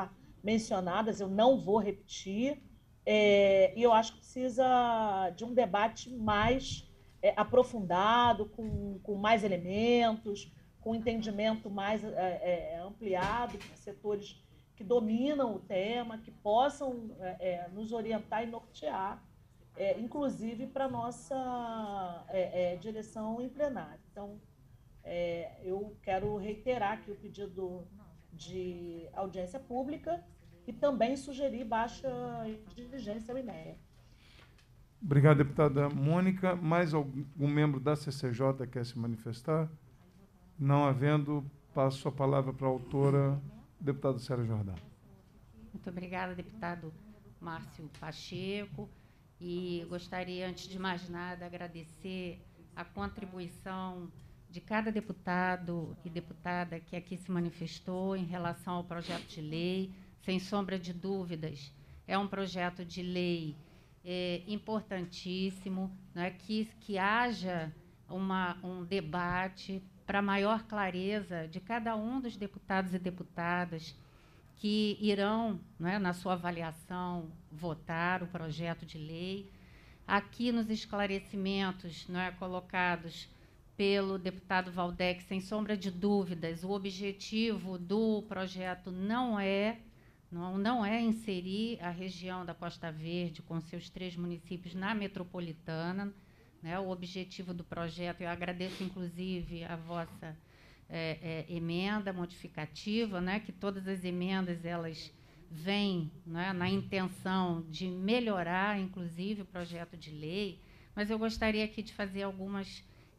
mencionadas, eu não vou repetir, e eu acho que precisa de um debate mais aprofundado, com mais elementos, com um entendimento mais ampliado por setores que dominam o tema, que possam nos orientar e nortear, inclusive para a nossa direção em plenário. Então, eu quero reiterar aqui o pedido de audiência pública e também sugerir baixa diligência ao INEA. Obrigado, deputada Mônica. Mais algum membro da CCJ quer se manifestar? Não havendo, passo a palavra para a autora, deputada Célia Jordão. Muito obrigada, deputado Márcio Pacheco. E gostaria, antes de mais nada, agradecer a contribuição de cada deputado e deputada que aqui se manifestou em relação ao projeto de lei. Sem sombra de dúvidas, é um projeto de lei importantíssimo, né, que haja um debate para maior clareza de cada um dos deputados e deputadas que irão, né, na sua avaliação, votar o projeto de lei. Aqui nos esclarecimentos, né, colocados pelo deputado Waldeck, sem sombra de dúvidas, o objetivo do projeto não é inserir a região da Costa Verde com seus 3 municípios na metropolitana, né? O objetivo do projeto, eu agradeço inclusive a vossa emenda modificativa, né? Que todas as emendas elas vêm, né, na intenção de melhorar inclusive o projeto de lei, mas eu gostaria aqui de fazer algumas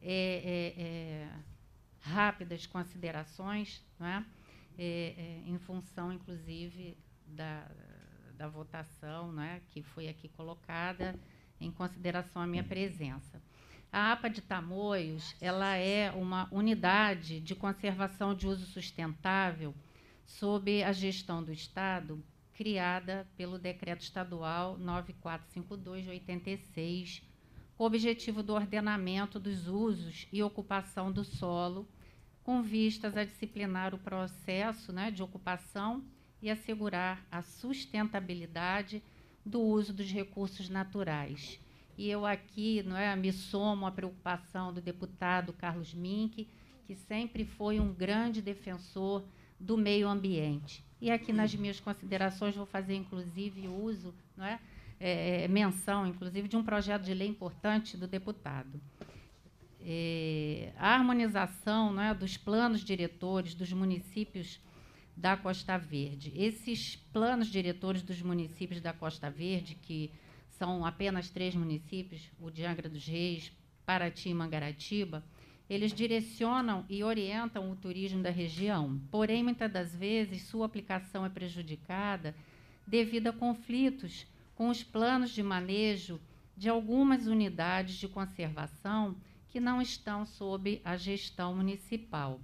rápidas considerações, né? Em função, inclusive, da votação, né, que foi aqui colocada, em consideração à minha presença. A APA de Tamoios, ela é uma unidade de conservação de uso sustentável sob a gestão do Estado, criada pelo Decreto Estadual 9452 de 86, com o objetivo do ordenamento dos usos e ocupação do solo, com vistas a disciplinar o processo, né, de ocupação e assegurar a sustentabilidade do uso dos recursos naturais. E eu aqui, não é, me somo à preocupação do deputado Carlos Mink, que sempre foi um grande defensor do meio ambiente. E aqui nas minhas considerações vou fazer, inclusive, uso, não é, menção, inclusive, de um projeto de lei importante do deputado. A harmonização, né, dos planos diretores dos municípios da Costa Verde. Esses planos diretores dos municípios da Costa Verde, que são apenas 3 municípios, o de Angra dos Reis, Paraty e Mangaratiba, eles direcionam e orientam o turismo da região. Porém, muitas das vezes, sua aplicação é prejudicada devido a conflitos com os planos de manejo de algumas unidades de conservação que não estão sob a gestão municipal.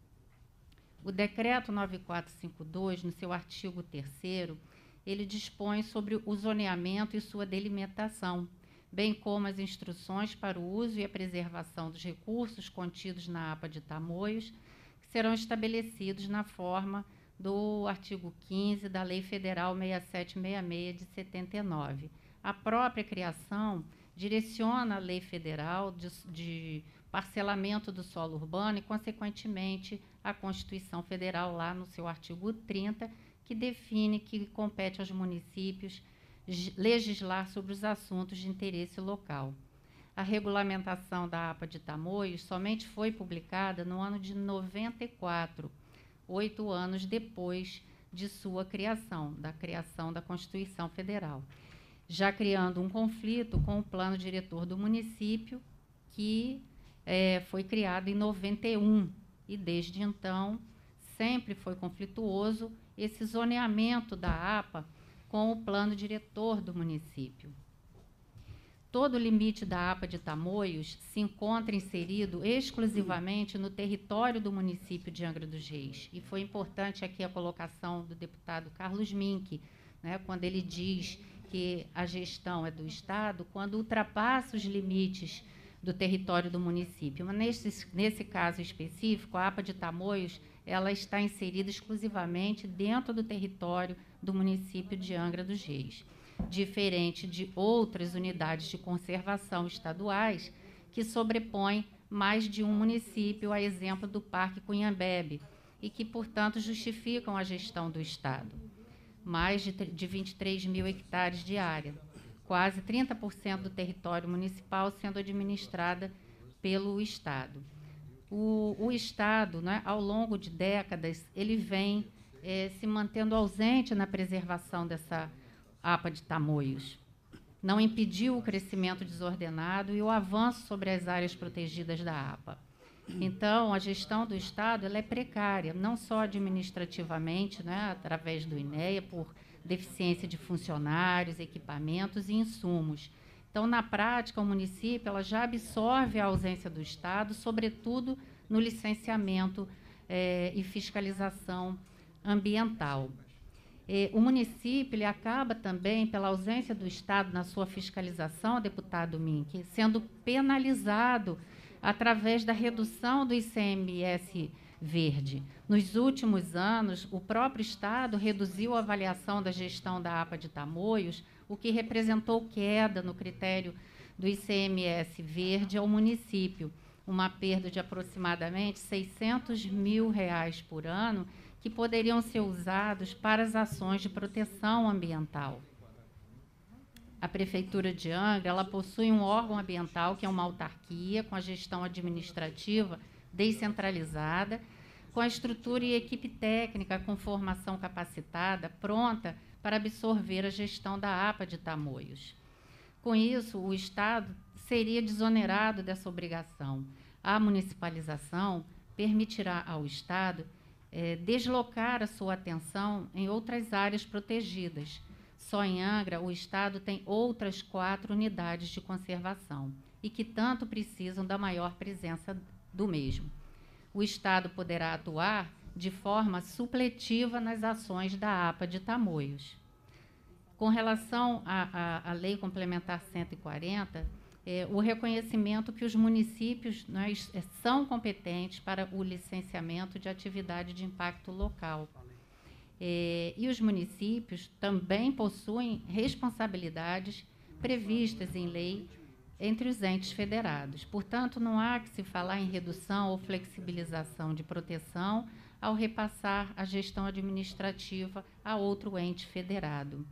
O Decreto 9452, no seu artigo 3º, ele dispõe sobre o zoneamento e sua delimitação, bem como as instruções para o uso e a preservação dos recursos contidos na APA de Tamoios, que serão estabelecidos na forma do artigo 15 da Lei Federal 6766 de 79. A própria criação direciona a Lei Federal de parcelamento do solo urbano e, consequentemente, a Constituição Federal, lá no seu artigo 30, que define que compete aos municípios legislar sobre os assuntos de interesse local. A regulamentação da APA de Tamoios somente foi publicada no ano de 94, 8 anos depois de sua criação, da criação da Constituição Federal, já criando um conflito com o plano diretor do município, que foi criado em 91, e desde então sempre foi conflituoso esse zoneamento da APA com o plano diretor do município. Todo o limite da APA de Tamoios se encontra inserido exclusivamente no território do município de Angra dos Reis. E foi importante aqui a colocação do deputado Carlos Mink, né, quando ele diz que a gestão é do Estado, quando ultrapassa os limites do território do município. Mas nesse caso específico, a APA de Tamoios ela está inserida exclusivamente dentro do território do município de Angra dos Reis, diferente de outras unidades de conservação estaduais que sobrepõem mais de um município, a exemplo do Parque Cunhambebe, e que, portanto, justificam a gestão do Estado. Mais de 23 mil hectares de área, quase 30% do território municipal sendo administrada pelo Estado. O Estado, né, ao longo de décadas, ele vem se mantendo ausente na preservação dessa APA de Tamoios. Não impediu o crescimento desordenado e o avanço sobre as áreas protegidas da APA. Então, a gestão do Estado ela é precária, não só administrativamente, né, através do INEA, por deficiência de funcionários, equipamentos e insumos. Então, na prática, o município ela já absorve a ausência do Estado, sobretudo no licenciamento e fiscalização ambiental. O município ele acaba também, pela ausência do Estado na sua fiscalização, deputado Mink, sendo penalizado através da redução do ICMS verde. Nos últimos anos, o próprio Estado reduziu a avaliação da gestão da APA de Tamoios, o que representou queda no critério do ICMS verde ao município, uma perda de aproximadamente R$600 mil por ano, que poderiam ser usados para as ações de proteção ambiental. A Prefeitura de Angra ela possui um órgão ambiental, que é uma autarquia, com a gestão administrativa descentralizada, com a estrutura e equipe técnica com formação capacitada, pronta para absorver a gestão da APA de Tamoios. Com isso, o Estado seria desonerado dessa obrigação. A municipalização permitirá ao Estado deslocar a sua atenção em outras áreas protegidas. Só em Angra, o Estado tem outras 4 unidades de conservação e que tanto precisam da maior presença do mesmo. O Estado poderá atuar de forma supletiva nas ações da APA de Tamoios. Com relação à Lei Complementar 140, o reconhecimento que os municípios são competentes para o licenciamento de atividade de impacto local. E os municípios também possuem responsabilidades previstas em lei entre os entes federados. Portanto, não há que se falar em redução ou flexibilização de proteção ao repassar a gestão administrativa a outro ente federado.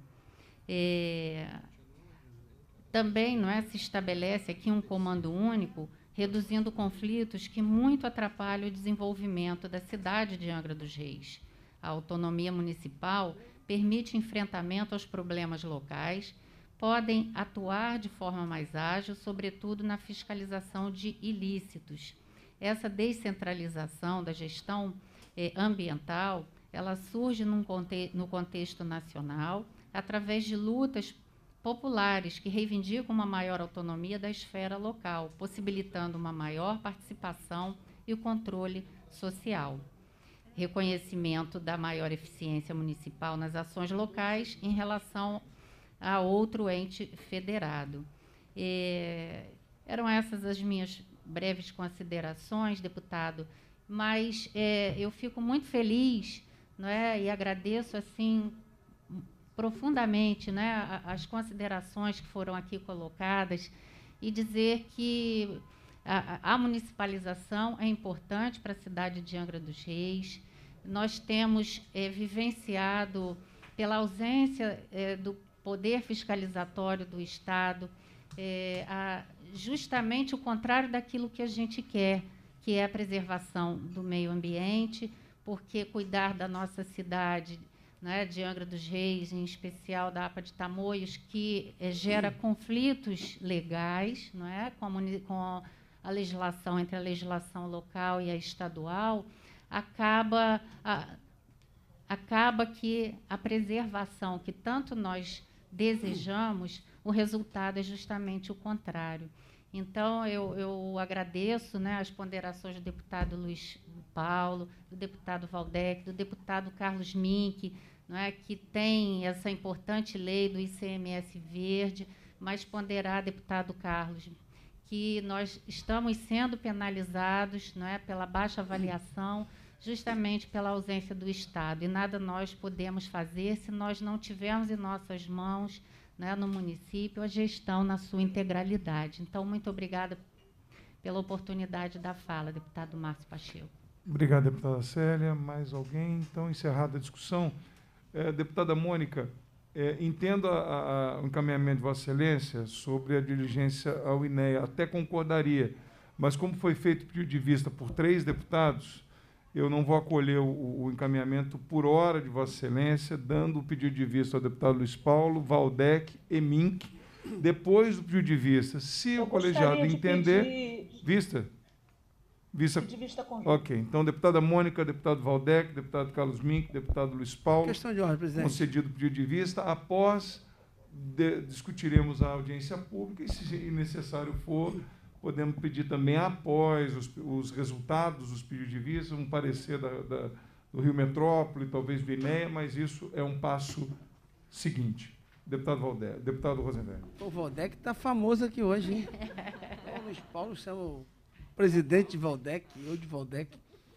Também se estabelece aqui um comando único, reduzindo conflitos que muito atrapalham o desenvolvimento da cidade de Angra dos Reis. A autonomia municipal permite enfrentamento aos problemas locais, podem atuar de forma mais ágil, sobretudo na fiscalização de ilícitos. Essa descentralização da gestão ambiental, ela surge no contexto nacional, através de lutas populares que reivindicam uma maior autonomia da esfera local, possibilitando uma maior participação e o controle social. Reconhecimento da maior eficiência municipal nas ações locais em relação a outro ente federado. Eram essas as minhas breves considerações, deputado, mas eu fico muito feliz, e agradeço assim profundamente as considerações que foram aqui colocadas e dizer que a municipalização é importante para a cidade de Angra dos Reis. Nós temos vivenciado, pela ausência do poder fiscalizatório do Estado, justamente o contrário daquilo que a gente quer, que é a preservação do meio ambiente, porque cuidar da nossa cidade, de Angra dos Reis, em especial da APA de Tamoios, que gera conflitos legais, com a legislação, entre a legislação local e a estadual, acaba que a preservação que tanto nós desejamos, o resultado é justamente o contrário. Então, eu agradeço as ponderações do deputado Luiz Paulo, do deputado Valdec, do deputado Carlos Mink, que tem essa importante lei do ICMS verde, mas ponderar, deputado Carlos, que nós estamos sendo penalizados pela baixa avaliação justamente pela ausência do Estado. E nada nós podemos fazer se nós não tivermos em nossas mãos, né, no município, a gestão na sua integralidade. Então, muito obrigada pela oportunidade da fala, deputado Márcio Pacheco. Obrigado, deputada Célia. Mais alguém? Então, encerrada a discussão. Deputada Mônica, entendo o encaminhamento de Vossa Excelência sobre a diligência ao INEA. Até concordaria, mas como foi feito o pedido de vista por 3 deputados, eu não vou acolher o encaminhamento por hora de Vossa Excelência, dando o pedido de vista ao deputado Luiz Paulo, Valdec e Mink. Depois do pedido de vista, se o colegiado entender... Vista? De vista conjunta. Ok. Então, deputada Mônica, deputado Valdec, deputado Carlos Mink, deputado Luiz Paulo. Questão de ordem, presidente. Concedido o pedido de vista. Após, discutiremos a audiência pública e, se necessário for, podemos pedir também, após os resultados dos pedidos de vista, um parecer do Rio Metrópole, talvez do INEA, mas isso é um passo seguinte. Deputado Valdec, deputado Rosenberg. O Valdec está famoso aqui hoje, hein? O Luiz Paulo chama o presidente de Valdec, eu de Valdec.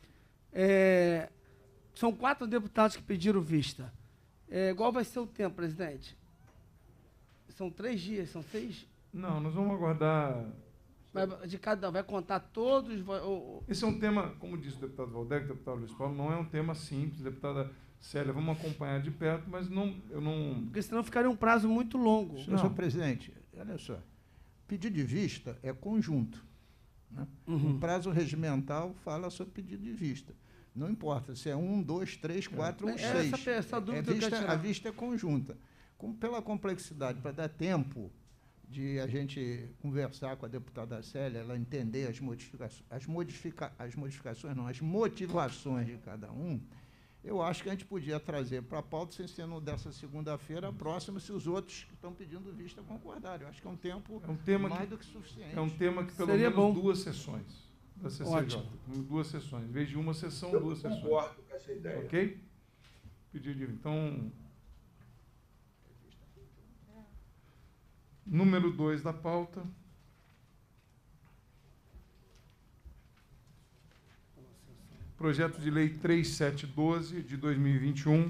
São 4 deputados que pediram vista. Qual vai ser o tempo, presidente? São 3 dias, são 6? Não, nós vamos aguardar... De cada vai contar todos? Esse é um tema, como disse o deputado Valdec, o deputado Luiz Paulo, não é um tema simples. Deputada Célia, vamos acompanhar de perto, mas eu não... Porque senão ficaria um prazo muito longo. Senhor presidente, olha só, pedido de vista é conjunto. Né? O prazo regimental fala sobre pedido de vista. Não importa se é 1, 2, 3, 4 ou 6. Essa dúvida que eu quero tirar. A vista é conjunta. Como pela complexidade, para dar tempo de a gente conversar com a deputada Célia, ela entender as motivações de cada um, eu acho que a gente podia trazer para a pauta, sem ser no dessa segunda-feira, a próxima, se os outros que estão pedindo vista concordarem. Eu acho que é um tempo mais do que suficiente. É um tema que pelo Seria menos bom. 2 sessões da CCJ. Ótimo. 2 sessões. Em vez de uma sessão, Eu 2 sessões. concordo com essa ideia. Ok? Pedido de... Então, número 2 da pauta. Projeto de Lei 3712, de 2021.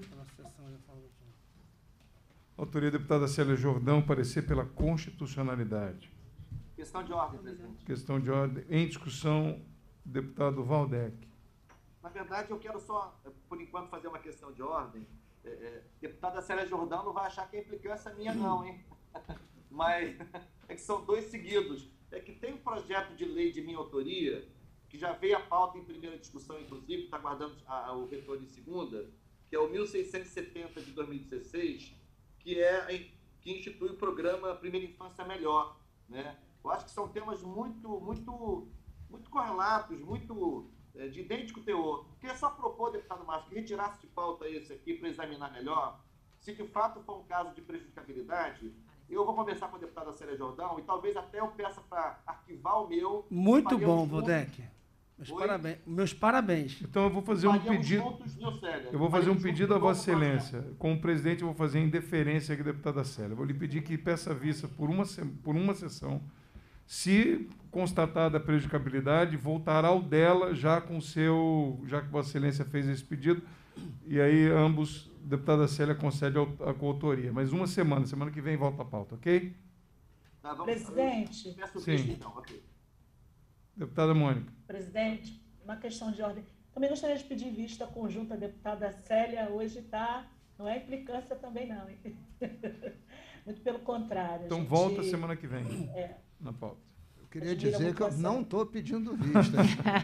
Autoria da deputada Célia Jordão, parecer pela constitucionalidade. Questão de ordem, presidente. Questão de ordem. Em discussão, deputado Valdec. Na verdade, eu quero só, por enquanto, fazer uma questão de ordem. Deputada Célia Jordão não vai achar que a implicância é minha, não, hein? Mas é que são 2 seguidos. É que tem um projeto de lei de minha autoria, que já veio à pauta em primeira discussão, inclusive, está aguardando o retorno em segunda, que é o 1670 de 2016, que institui o programa Primeira Infância Melhor, né? Eu acho que são temas muito correlatos, de idêntico teor. Queria só propor, deputado Márcio, que retirasse de pauta esse aqui para examinar melhor. Se de fato for um caso de prejudicabilidade, eu vou conversar com a deputada Célia Jordão e talvez até eu peça para arquivar o meu. Muito bom, Valdec. Meus parabéns. Então, eu vou fazer um pedido. Eu vou fazer um pedido a Vossa Excelência. Como presidente, eu vou fazer em deferência aqui, deputada Célia. Vou lhe pedir que peça vista por uma sessão. Se constatada a prejudicabilidade, voltará ao dela, já que Vossa Excelência fez esse pedido, e aí ambos, deputada Célia concede a coautoria. Mas uma semana que vem volta a pauta, ok? Tá, Presidente. Sim. Então, ok. Deputada Mônica. Presidente, uma questão de ordem. Também gostaria de pedir vista conjunta, a deputada Célia hoje está... Não é implicância também, não. Hein? Muito pelo contrário. Então, volta semana que vem, na pauta. Eu queria dizer que eu não estou pedindo vista.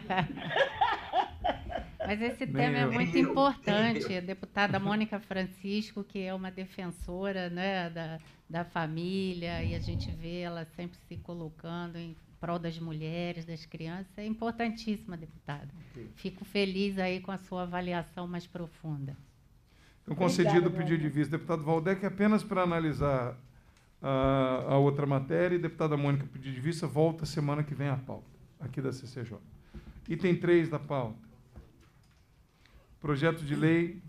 Mas esse tema é muito importante. A deputada Mônica Francisco, que é uma defensora, né, da família, e a gente vê ela sempre se colocando em prol das mulheres, das crianças. É importantíssima, deputada. Okay. Fico feliz aí com a sua avaliação mais profunda. Então, concedido o pedido de vista, deputado Valdec, apenas para analisar a outra matéria, e deputada Mônica, pedido de vista, volta semana que vem à pauta, aqui da CCJ. Item 3 da pauta. Projeto de Lei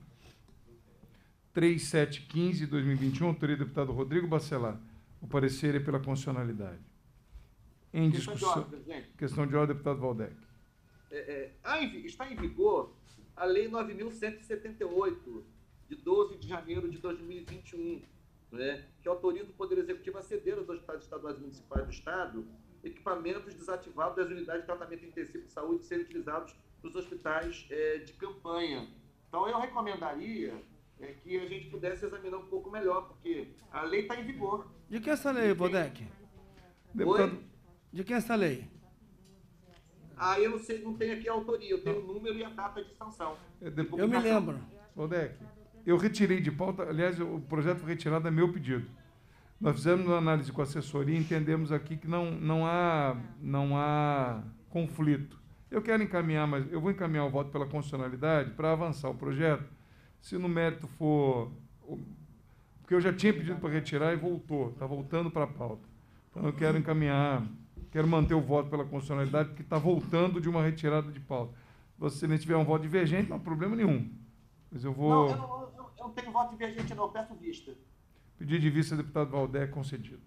3715 de 2021, autoria do deputado Rodrigo Bacelar. O parecer é pela constitucionalidade. Em discussão. Questão de ordem, deputado Valdec. está em vigor a Lei 9.178, de 12 de janeiro de 2021, né, que autoriza o Poder Executivo a ceder aos hospitais estaduais e municipais do Estado equipamentos desativados das unidades de tratamento intensivo de saúde serem utilizados nos hospitais de campanha. Então, eu recomendaria que a gente pudesse examinar um pouco melhor, porque a lei está em vigor. De que é essa lei, Bodec? Oi? De que é essa lei? Eu não sei, não tenho aqui a autoria, eu tenho o número e a data de sanção. Eu me lembro. Bodec, eu retirei de pauta, aliás, o projeto foi retirado a meu pedido. Nós fizemos uma análise com a assessoria e entendemos aqui que não há conflito. Eu quero encaminhar, mas eu vou encaminhar o voto pela constitucionalidade para avançar o projeto. Se no mérito for... Porque eu já tinha pedido para retirar e voltou, está voltando para a pauta. Então eu quero encaminhar, quero manter o voto pela constitucionalidade, porque está voltando de uma retirada de pauta. Se ele tiver um voto divergente, não há problema nenhum. Mas eu vou... Não, eu não tenho voto divergente, não, eu peço vista. Pedido de vista, deputado Valdec, concedido.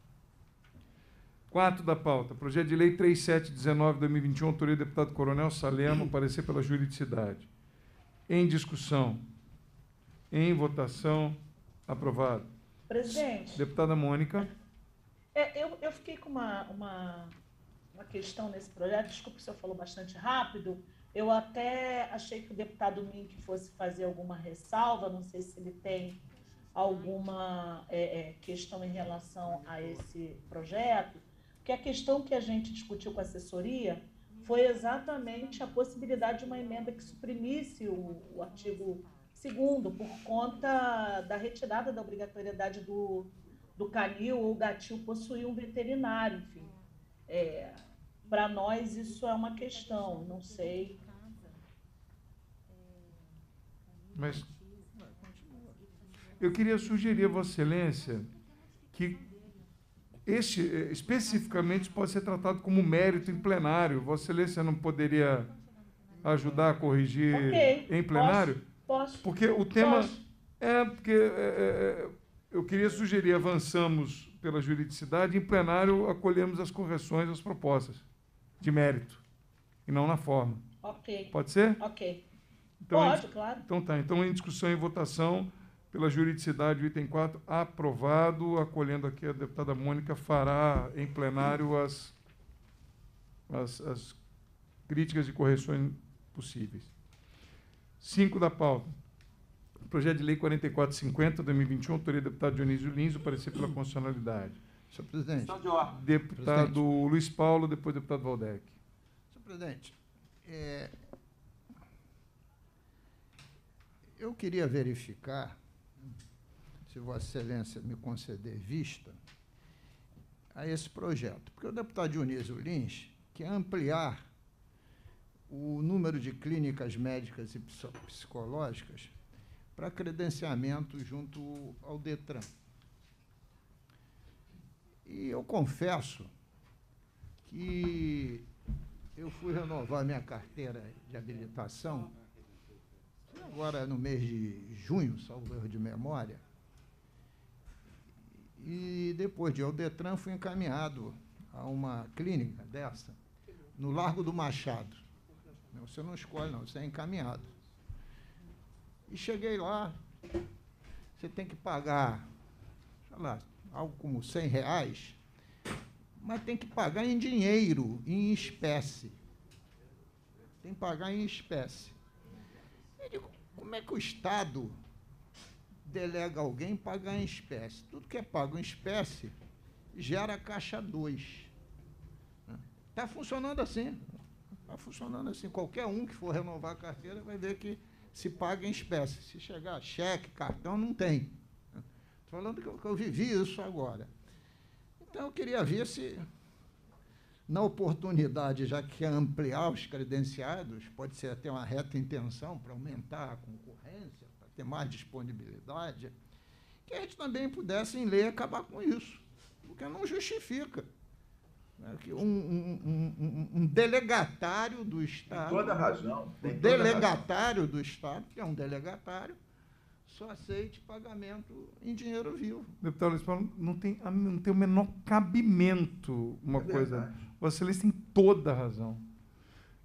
4 da pauta. Projeto de Lei 3719/2021, autoria do deputado Coronel Salemo, parecer pela juridicidade. Em discussão. Em votação. Aprovado. Presidente. Deputada Mônica. Eu fiquei com uma questão nesse projeto. Desculpe se eu falo bastante rápido. Eu até achei que o deputado Mink fosse fazer alguma ressalva. Não sei se ele tem alguma questão em relação a esse projeto, porque a questão que a gente discutiu com a assessoria foi exatamente a possibilidade de uma emenda que suprimisse o artigo 2º por conta da retirada da obrigatoriedade do canil ou gatil possuir um veterinário, enfim. Para nós isso é uma questão, não sei. Mas eu queria sugerir a Vossa Excelência que especificamente pode ser tratado como mérito em plenário. Vossa Excelência não poderia ajudar a corrigir em plenário? Posso. Porque o tema... eu queria sugerir, avançamos pela juridicidade, em plenário acolhemos as correções, as propostas de mérito, e não na forma. Ok. Pode ser? Ok. Então, Pode, claro. Então tá. Então, em discussão e votação, pela juridicidade, o item 4, aprovado, acolhendo aqui a deputada Mônica, fará em plenário as críticas e correções possíveis. 5 da pauta. Projeto de Lei 4450/2021, autoria do deputado Dionísio Lins, o parecer pela constitucionalidade. Senhor presidente. Deputado Luiz Paulo, depois deputado Valdec. Senhor presidente, eu queria verificar, se Vossa Excelência me conceder vista, a esse projeto. Porque o deputado Dionísio Lins quer ampliar o número de clínicas médicas e psicológicas para credenciamento junto ao DETRAN. E eu confesso que eu fui renovar minha carteira de habilitação agora no mês de junho, salvo erro de memória, e depois de ir ao DETRAN fui encaminhado a uma clínica dessa, no Largo do Machado. Você não escolhe, não, você é encaminhado. E cheguei lá, você tem que pagar, sei lá, algo como R$100, mas tem que pagar em dinheiro, em espécie. Tem que pagar em espécie. Eu digo, como é que o Estado delega alguém pagar em espécie? Tudo que é pago em espécie gera caixa 2. Está funcionando assim. Está funcionando assim. Qualquer um que for renovar a carteira vai ver que se paga em espécie. Se chegar cheque, cartão, não tem. Estou falando que eu vivi isso agora. Então, eu queria ver se, na oportunidade, já que é ampliar os credenciados, pode ser até uma reta intenção para aumentar a concorrência, para ter mais disponibilidade, que a gente também pudesse, em lei, acabar com isso, porque não justifica. Que um delegatário do Estado... Tem toda a razão. Delegatário do Estado, que é um delegatário, só aceite pagamento em dinheiro vivo. Deputado Luiz Paulo, não tem o menor cabimento uma coisa. Vossa Excelência tem toda a razão.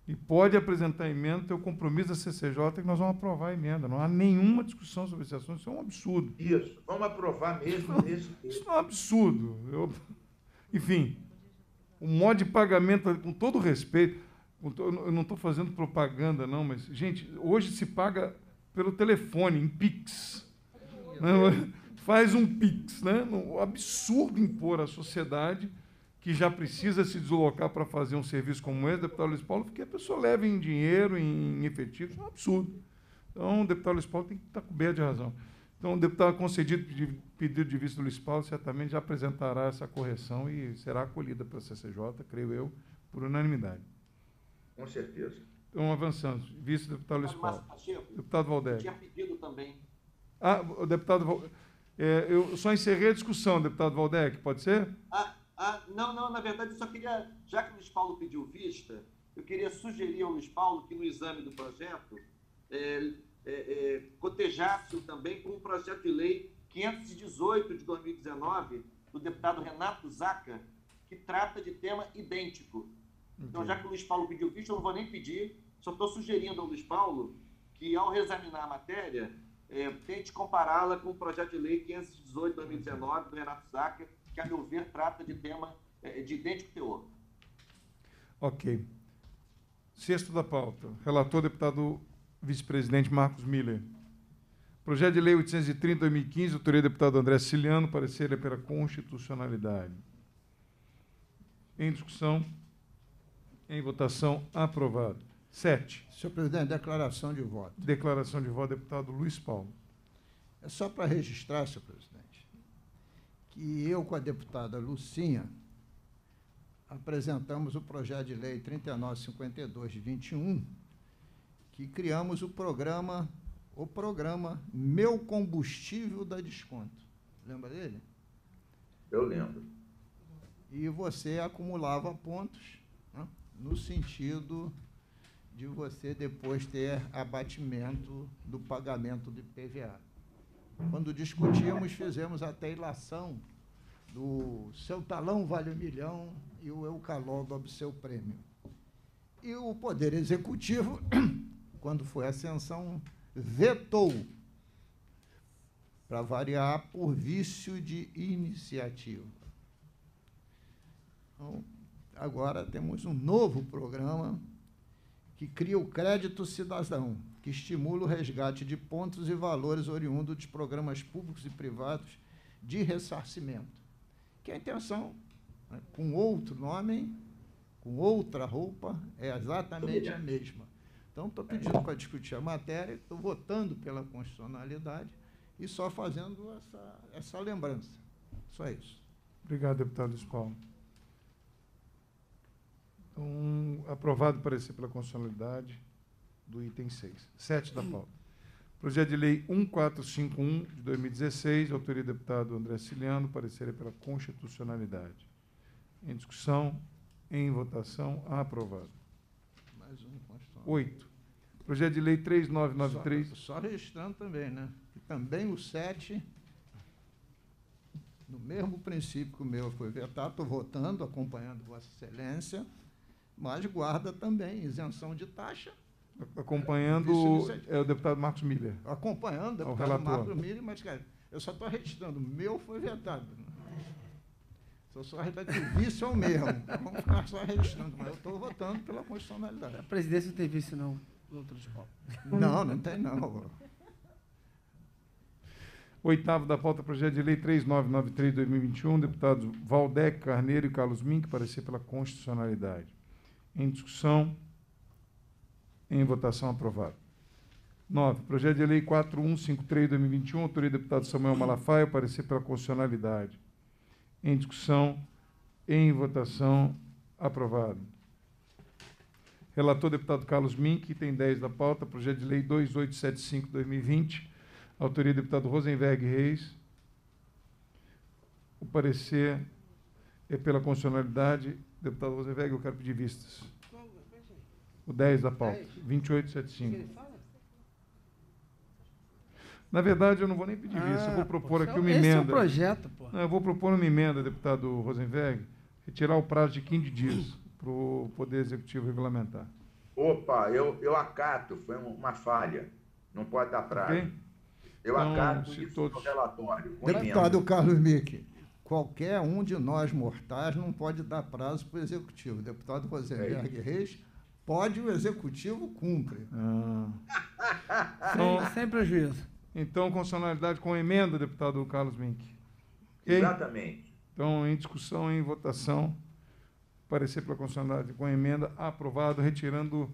E pode apresentar emenda, ter o compromisso da CCJ que nós vamos aprovar a emenda. Não há nenhuma discussão sobre esse assunto, isso é um absurdo. Isso, vamos aprovar mesmo nesse texto. Isso não é um absurdo. Enfim, o modo de pagamento, com todo respeito, eu não estou fazendo propaganda, não, mas, gente, hoje se paga pelo telefone, em Pix. Né? Faz um Pix. Né? Um absurdo impor à sociedade que já precisa se deslocar para fazer um serviço como esse, deputado Luiz Paulo, porque a pessoa leva em dinheiro, em efetivo, isso é um absurdo. Então, o deputado Luiz Paulo tem que estar coberto de razão. Então, o deputado concedido pedido de vista do Luiz Paulo certamente já apresentará essa correção e será acolhida pela CCJ, creio eu, por unanimidade. Com certeza. Então, avançando. Vice-deputado Luiz Paulo. Deputado Valdec. Tinha pedido também. O deputado... eu só encerrei a discussão, deputado Valdec, pode ser? Não, na verdade, eu só queria, já que o Luiz Paulo pediu vista, eu queria sugerir ao Luiz Paulo que no exame do projeto cotejasse também com o projeto de lei 518 de 2019, do deputado Renato Zaca, que trata de tema idêntico. Então, já que o Luiz Paulo pediu vista, eu não vou nem pedir, só estou sugerindo ao Luiz Paulo que, ao reexaminar a matéria, tente compará-la com o projeto de lei 518 de 2019, do Renato Zaca, que, a meu ver, trata de tema de idêntico teor. Ok. Sexto da pauta. Relator, deputado vice-presidente Marcos Miller. Projeto de lei 830 de 2015, autoria do deputado André Ciliano, parecer pela constitucionalidade. Em discussão, em votação, aprovado. 7. Senhor presidente, declaração de voto. Declaração de voto, deputado Luiz Paulo. É só para registrar, senhor presidente, que eu, com a deputada Lucinha, apresentamos o projeto de lei 3952 de 21, que criamos o programa Meu Combustível dá Desconto. Lembra dele? Eu lembro. E você acumulava pontos, né, no sentido de você depois ter abatimento do pagamento do IPVA. Quando discutimos, fizemos até a ilação do seu talão vale $1 milhão e o Eucalol do seu prêmio. E o Poder Executivo, quando foi a ascensão, vetou, para variar, por vício de iniciativa. Então, agora temos um novo programa que cria o Crédito Cidadão, que estimula o resgate de pontos e valores oriundos de programas públicos e privados de ressarcimento, que a intenção, né, com outro nome, com outra roupa, é exatamente a mesma. Então, estou pedindo para discutir a matéria, estou votando pela constitucionalidade e só fazendo essa lembrança. Só isso. Obrigado, deputado Luiz Paulo. Então, aprovado o parecer pela constitucionalidade do item 6. 7 da pauta. Projeto de lei 1451, de 2016, autoria do deputado André Ciliano, parecer pela constitucionalidade. Em discussão, em votação, aprovado. Mais um constitucional. 8. Projeto de lei 3993. Só registrando também, né? Que também o 7, no mesmo princípio que o meu foi vetado, estou votando, acompanhando Vossa Excelência, mas guarda também isenção de taxa. Acompanhando o deputado Marcos Miller. Acompanhando o deputado Marcos Miller, mas, cara, eu só estou registrando. O meu foi vetado. Só registrando que o vice é o mesmo. Vamos ficar só registrando, mas eu estou votando pela constitucionalidade. A presidência não tem vice, não, doutor Luiz Paulo. Não tem, não. 8º da pauta, projeto de lei 3993 de 2021, deputados Valdec, Carneiro e Carlos Mink, parecer pela constitucionalidade. Em discussão, em votação, aprovado. 9. Projeto de lei 4153 de 2021, autoria do deputado Samuel Malafaia, parecer pela constitucionalidade. Em discussão, em votação, aprovado. Relator, deputado Carlos Mink, item 10 da pauta, projeto de lei 2875 de 2020, autoria do deputado Rosenberg Reis. O parecer é pela constitucionalidade. Deputado Rosenberg, eu quero pedir vistas. O 10 da pauta, 2875. Na verdade, eu não vou nem pedir vista, eu vou propor aqui uma emenda. Esse é o projeto, pô. Não, eu vou propor uma emenda, deputado Rosenberg, retirar o prazo de 15 dias para o Poder Executivo regulamentar. Opa, eu acato, foi uma falha. Não pode dar prazo. Ok? Eu Então, acato se isso todos- no relatório. com Deputado emenda. Carlos Mick, qualquer um de nós mortais não pode dar prazo para o Executivo. O deputado Rosenberg Reis pode, o Executivo cumpre. Sem prejuízo. Então, constitucionalidade com emenda, deputado Carlos Mink. Ok? Exatamente. Então, em discussão, em votação, parecer pela constitucionalidade com emenda, aprovado, retirando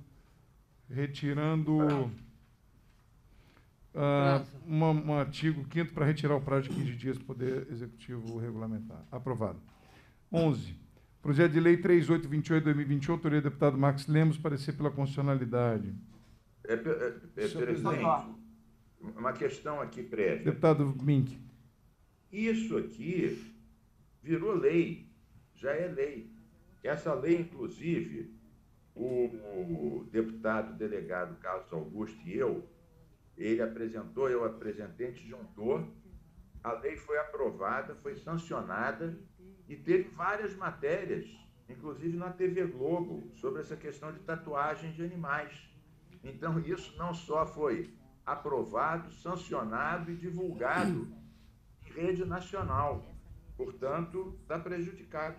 um artigo 5º para retirar o prazo de 15 dias para o Poder Executivo regulamentar. Aprovado. 11. Projeto de Lei 3828/2021, autoria do deputado Max Lemos, parecer pela constitucionalidade. Presidente, uma questão aqui prévia. Deputado Mink. Isso aqui virou lei, já é lei. Essa lei, inclusive, o deputado delegado Carlos Augusto e ele apresentou, eu apresentei, a gente juntou, a lei foi aprovada, foi sancionada e teve várias matérias, inclusive na TV Globo, sobre essa questão de tatuagens de animais. Então, isso não só foi aprovado, sancionado e divulgado em rede nacional. Portanto, está prejudicado.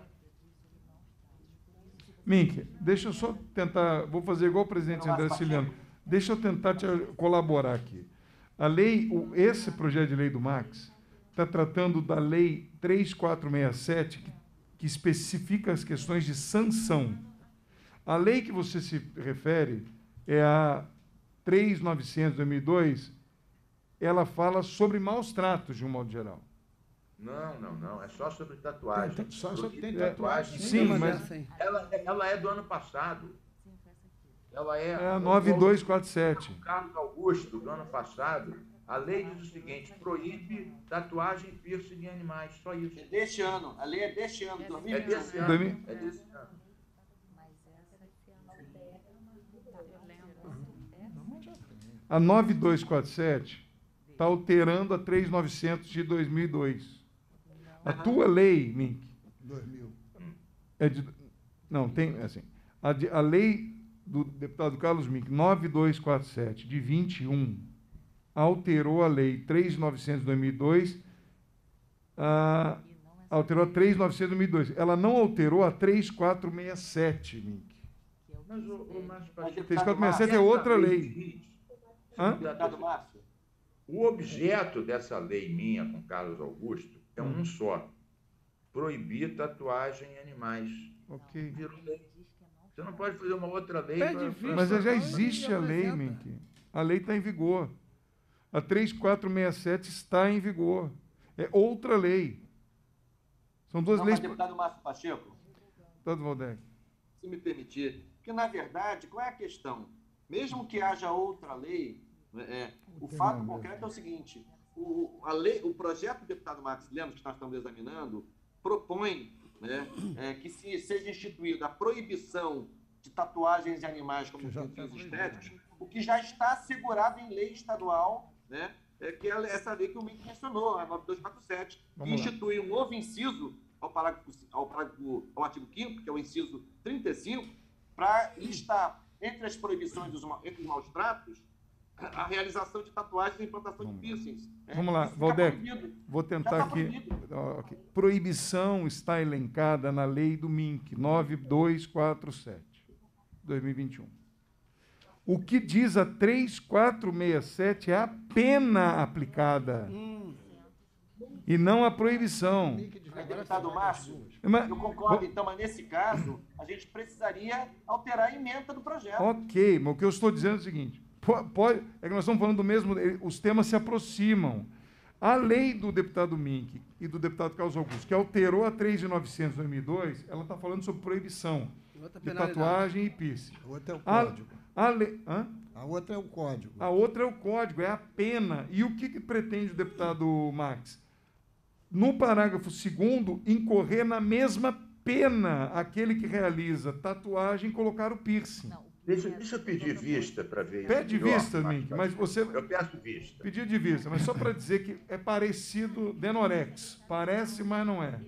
Mink, deixa eu só tentar, vou fazer igual o presidente André Ciliano, deixa eu tentar te colaborar aqui. A lei, esse projeto de lei do Max está tratando da lei 3467, que especifica as questões de sanção. A lei que você se refere é a 3.900/2002, ela fala sobre maus tratos, de um modo geral. Não. É só sobre tatuagem. Só tem tatuagem. Sim, mas Ela é do ano passado. Ela é a 9247. Carlos Augusto, do ano passado. A lei diz o seguinte: proíbe tatuagem e piercing em animais. Só isso. É deste ano. A lei é deste ano, 2021. É desse ano. É desse ano. A 9247 está alterando a 3.900 de 2002. A tua lei, Mink, 2000. é de... Não, tem, assim, a lei do deputado Carlos Mink, 9247, de 21, alterou a lei 3.900 de 2002, alterou a 3.900 de 2002. Ela não alterou a 3.467, Mink. Mas o Márcio Pacheco, 3.467 é outra lei. Hã? Deputado Márcio. o objeto dessa lei minha com Carlos Augusto é um só: proibir tatuagem em animais. Ok. Virou lei. Você não pode fazer uma outra lei. Mas já existe a lei, Mink. A lei está em vigor. A 3467 está em vigor. É outra lei. São duas leis. Mas, deputado Márcio Pacheco, Deputado Valdec. se me permitir, porque, na verdade, qual é a questão? Mesmo que haja outra lei, o fato concreto é o seguinte: o projeto do deputado Max Lemos, que nós estamos examinando, propõe que seja instituída a proibição de tatuagens de animais como fins estéticos, o que já está assegurado em lei estadual, que é essa lei que o Mink mencionou, a 9247, que institui um novo inciso ao artigo 5º, que é o inciso 35, para listar entre as proibições entre os maus tratos a realização de tatuagens e implantação de piercings. Vamos lá, Valdec, vou tentar aqui. Okay. Proibição está elencada na lei do Mink, 9247, 2021. O que diz a 3467 é a pena aplicada e não a proibição. Deputado Márcio, eu concordo, então, mas nesse caso, a gente precisaria alterar a ementa do projeto. Ok, mas o que eu estou dizendo é o seguinte: é que nós estamos falando do mesmo, os temas se aproximam. A lei do deputado Mink e do deputado Carlos Augusto, que alterou a 3.900 de 2002, ela está falando sobre proibição de tatuagem e piercing. A outra é o código. A outra é o código. A outra é o código, é a pena. E o que pretende o deputado Max? No parágrafo 2º, incorrer na mesma pena aquele que realiza tatuagem e colocar o piercing. Deixa eu pedir vista para ver isso. Pede vista, Mink, mas você... Eu peço vista. Pedir de vista, mas só para dizer que é parecido Denorex. Parece, mas não é.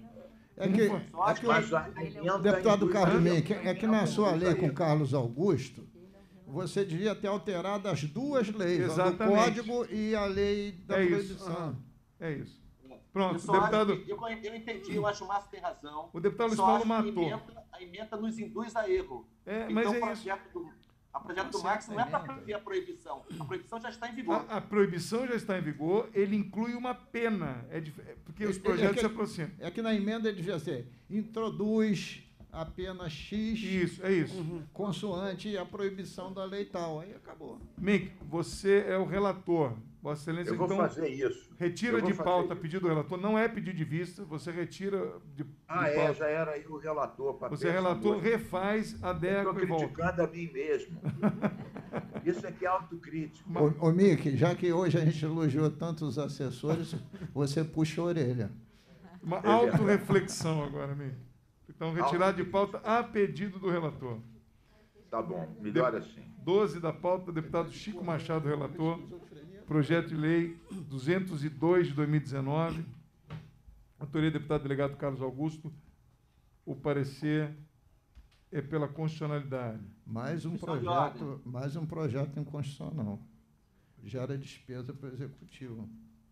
Deputado Carlos Mink, é que na sua lei com Carlos Augusto, você devia ter alterado as duas leis, a do Exatamente. Código e a lei da proibição. É isso. Pronto, Eu o só acho deputado, que- eu entendi, eu acho que o Márcio tem razão. o deputado Luiz Só Paulo acho que matou. a emenda nos induz a erro. Mas então, é o isso. projeto do Max não é para proibir a proibição. A proibição já está em vigor. A proibição já está em vigor, ele inclui uma pena, porque os projetos se aproximam. É que na emenda ele devia ser, introduz a pena X, Isso, é isso. consoante a proibição da lei tal. Aí acabou. Mick, você é o relator. Vossa Excelência, Eu vou então, fazer isso. retira Eu vou de fazer pauta isso. pedido do relator, não é pedido de vista, você retira de pauta. Já era aí o relator. Você é relator, refaz, adequa Estou e volta. criticando a mim mesmo. Isso é que é autocrítica. Ô, Mick, já que hoje a gente elogiou tanto os assessores, você puxa a orelha. Uma autorreflexão agora, Mick. Então, retirar de pauta a pedido do relator. Tá bom, melhor assim. 12 da pauta, deputado Chico Machado, relator. Projeto de lei 202 de 2019. Autoria do deputado delegado Carlos Augusto. O parecer é pela constitucionalidade. Mais um projeto inconstitucional. Gera despesa para o executivo.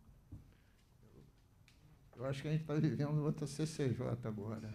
Eu acho que a gente está vivendo outra CCJ agora.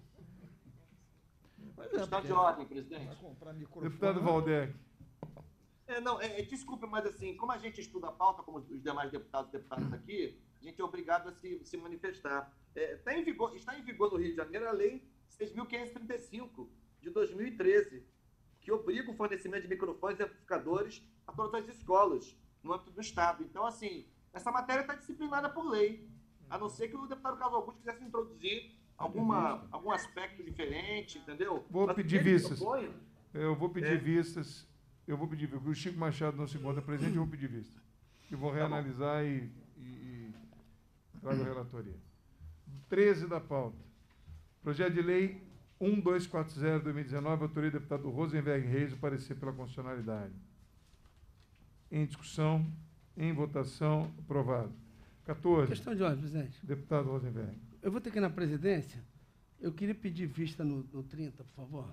Está de ordem, presidente. Deputado Valdec. Desculpe, mas assim, como a gente estuda a pauta, como os demais deputados aqui, a gente é obrigado a se manifestar. Está em vigor no Rio de Janeiro a Lei 6.535, de 2013, que obriga o fornecimento de microfones e amplificadores a todas as escolas, no âmbito do Estado. Então, assim, essa matéria está disciplinada por lei, a não ser que o deputado Carlos Augusto quisesse introduzir algum aspecto diferente, entendeu? Vou Mas pedir ele vistas. propõe- Eu vou pedir vistas. Eu vou pedir, porque o Chico Machado não se encontra presente, eu vou pedir vista. E vou reanalisar e trago a relatoria. 13 da pauta. Projeto de lei 1240 de 2019, autoria do deputado Rosenberg Reis, o parecer pela constitucionalidade. Em discussão, em votação, aprovado. 14. Questão de ordem, presidente. Deputado Rosenberg. Eu vou ter que ir na presidência. Eu queria pedir vista no 30, por favor.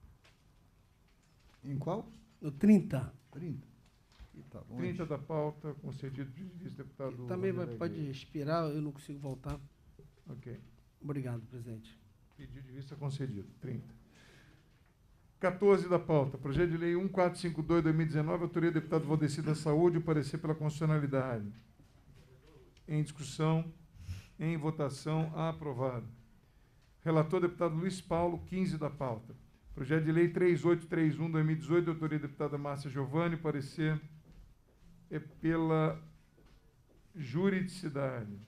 Em qual? No 30. 30. E tá longe. 30 da pauta, concedido de vista, deputado Também Rosenberg pode Reis. expirar, eu não consigo voltar. Ok. Obrigado, presidente. Pedido de vista concedido. 30. 14 da pauta. Projeto de lei 1452 de 2019, autoria do deputado Valdeci da Saúde, o parecer pela constitucionalidade. Em discussão, em votação, aprovado. Relator, deputado Luiz Paulo, 15 da pauta. Projeto de lei 3831 de 2018, autoria da deputada Márcia Giovanni, o parecer é pela juridicidade.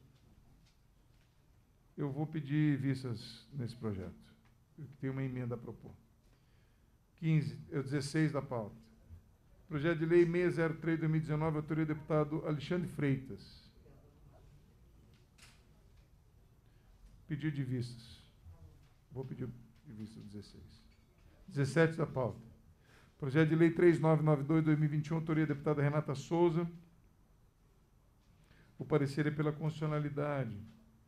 Eu vou pedir vistas nesse projeto. Tem uma emenda a propor. 16 da pauta. Projeto de lei 603 de 2019, autoria do deputado Alexandre Freitas. Pedido de vistas. Vou pedir de vista 16. 17 da pauta. Projeto de lei 3992 de 2021, autoria da deputada Renata Souza. O parecer é pela constitucionalidade.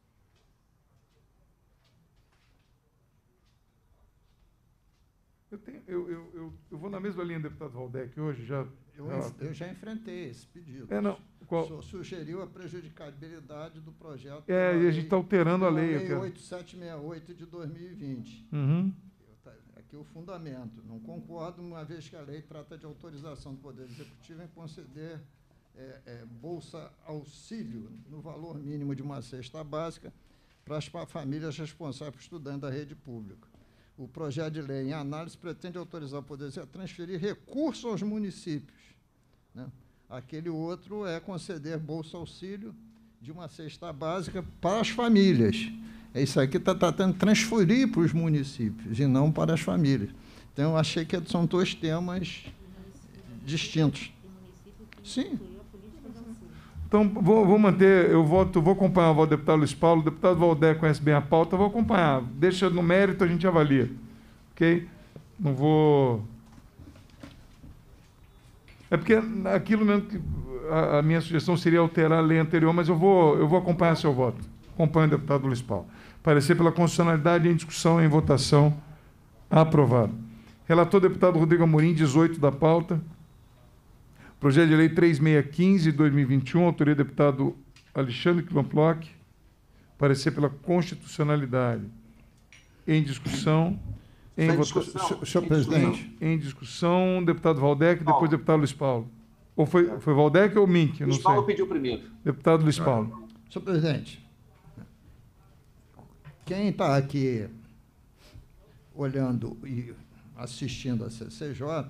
Eu vou na mesma linha, deputado Valdec, hoje já. Eu já enfrentei esse pedido. Não. Qual? O senhor sugeriu a prejudicabilidade do projeto. E a gente está alterando a lei. Lei 8768 de 2020. Uhum. Aqui o fundamento. Não concordo, uma vez que a lei trata de autorização do Poder Executivo em conceder bolsa auxílio no valor mínimo de uma cesta básica para as famílias responsáveis por estudantes da rede pública. O projeto de lei em análise pretende autorizar o Poder Executivo a transferir recursos aos municípios, né? Aquele outro é conceder bolsa auxílio de uma cesta básica para as famílias. Isso aqui está tratando de transferir para os municípios e não para as famílias. Então, eu achei que são dois temas distintos. Sim. Então, vou manter, vou acompanhar o deputado Luiz Paulo, o deputado Valdec conhece bem a pauta, vou acompanhar. Deixa no mérito, a gente avalia. Ok? Não vou... É porque aquilo mesmo que a minha sugestão seria alterar a lei anterior, mas eu vou acompanhar seu voto. Acompanho o deputado Luiz Paulo. Parecer pela constitucionalidade em discussão, em votação, aprovado. Relator, deputado Rodrigo Amorim, 18 da pauta. Projeto de lei 3615, 2021, autoria do deputado Alexandre Knoploch. Parecer pela constitucionalidade. Em discussão. Em votação. Senhor presidente. Em discussão, deputado Valdec, depois deputado Luiz Paulo. Ou foi Valdec ou Mink? Luiz Paulo pediu primeiro. Deputado Luiz Paulo. Senhor presidente, quem está aqui olhando e assistindo a CCJ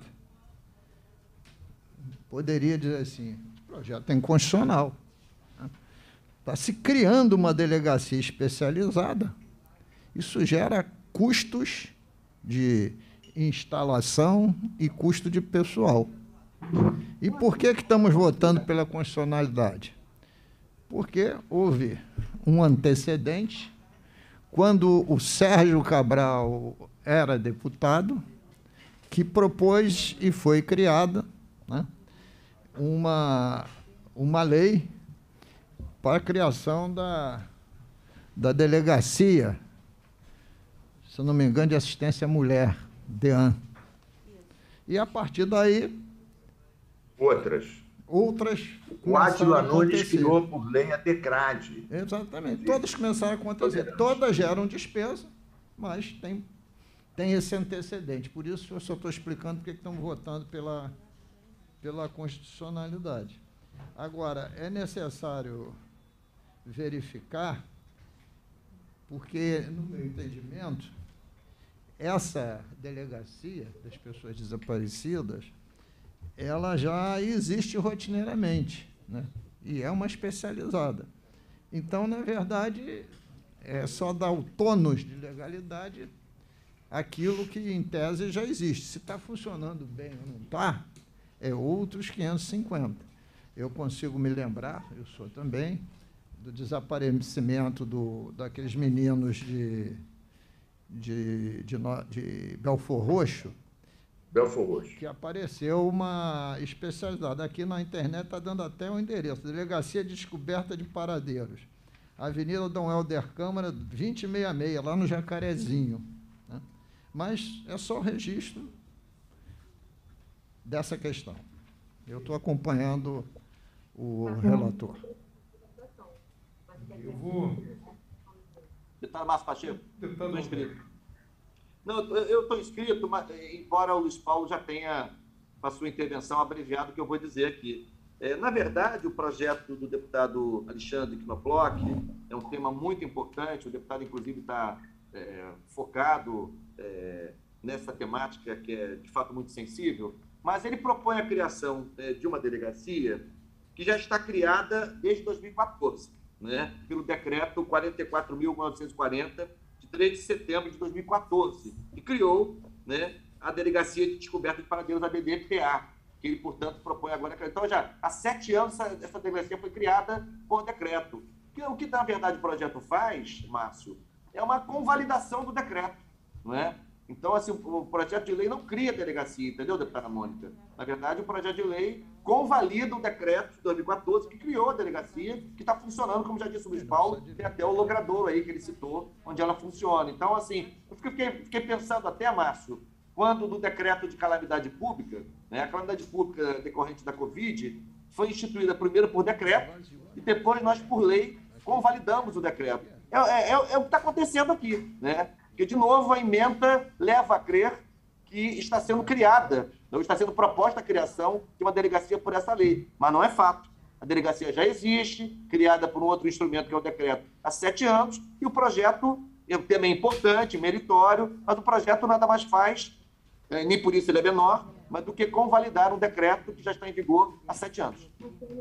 poderia dizer assim, o projeto é inconstitucional. Está se criando uma delegacia especializada. Isso gera custos de instalação e custo de pessoal. E por que estamos votando pela constitucionalidade? Porque houve um antecedente, quando o Sérgio Cabral era deputado, que propôs e foi criada, né, uma lei para a criação da delegacia, se eu não me engano, de assistência à mulher, DEAN. E, a partir daí... Outras o Átila Nunes criou por lei a DECRAD. Exatamente. Todas começaram a acontecer. Todas geram despesa, mas tem esse antecedente. Por isso, eu só estou explicando porque estamos votando pela constitucionalidade. Agora, é necessário verificar, porque, no meu entendimento, essa delegacia das pessoas desaparecidas, ela já existe rotineiramente, né? E é uma especializada. Então, na verdade, é só dar o tônus de legalidade aquilo que, em tese, já existe. Se está funcionando bem ou não está, é outros 550. Eu consigo me lembrar, eu sou também, do desaparecimento daqueles meninos de Belford Roxo, que apareceu uma especialidade. Aqui na internet está dando até o endereço, Delegacia de Descoberta de Paradeiros, Avenida Dom Helder Câmara, 2066, lá no Jacarezinho, né? Mas é só o registro dessa questão. Eu estou acompanhando o relator. Eu vou... Deputado Márcio Pacheco, Deputado estou inscrito. Não, eu estou inscrito, mas, embora o Luiz Paulo já tenha, para sua intervenção, abreviado o que eu vou dizer aqui. Na verdade, o projeto do deputado Alexandre Knoploch é um tema muito importante. O deputado, inclusive, está focado nessa temática que é, de fato, muito sensível. Mas ele propõe a criação de uma delegacia que já está criada desde 2014, né, pelo decreto 44.940, de 3 de setembro de 2014, que criou, né, a Delegacia de Descoberta de Paradeiros, a DDPA, que ele, portanto, propõe agora. Então, já há 7 anos, essa delegacia foi criada por decreto. O que, na verdade, o projeto faz, Márcio, é uma convalidação do decreto, não é? Então, assim, o projeto de lei não cria delegacia, entendeu, deputada Mônica? Na verdade, o projeto de lei convalida o decreto de 2014, que criou a delegacia, que está funcionando, como já disse o Luiz Paulo, tem até o logradouro aí que ele citou, onde ela funciona. Então, assim, eu fiquei pensando até, Márcio, quando no decreto de calamidade pública, né, a calamidade pública decorrente da Covid foi instituída primeiro por decreto e depois nós, por lei, convalidamos o decreto. É o que está acontecendo aqui, né? Porque, de novo, a emenda leva a crer que está sendo criada, não está sendo proposta a criação de uma delegacia por essa lei, mas não é fato. A delegacia já existe, criada por um outro instrumento, que é o decreto, há 7 anos, e o projeto também é importante, meritório, mas o projeto nada mais faz, nem por isso ele é menor, mas do que convalidar um decreto que já está em vigor há 7 anos.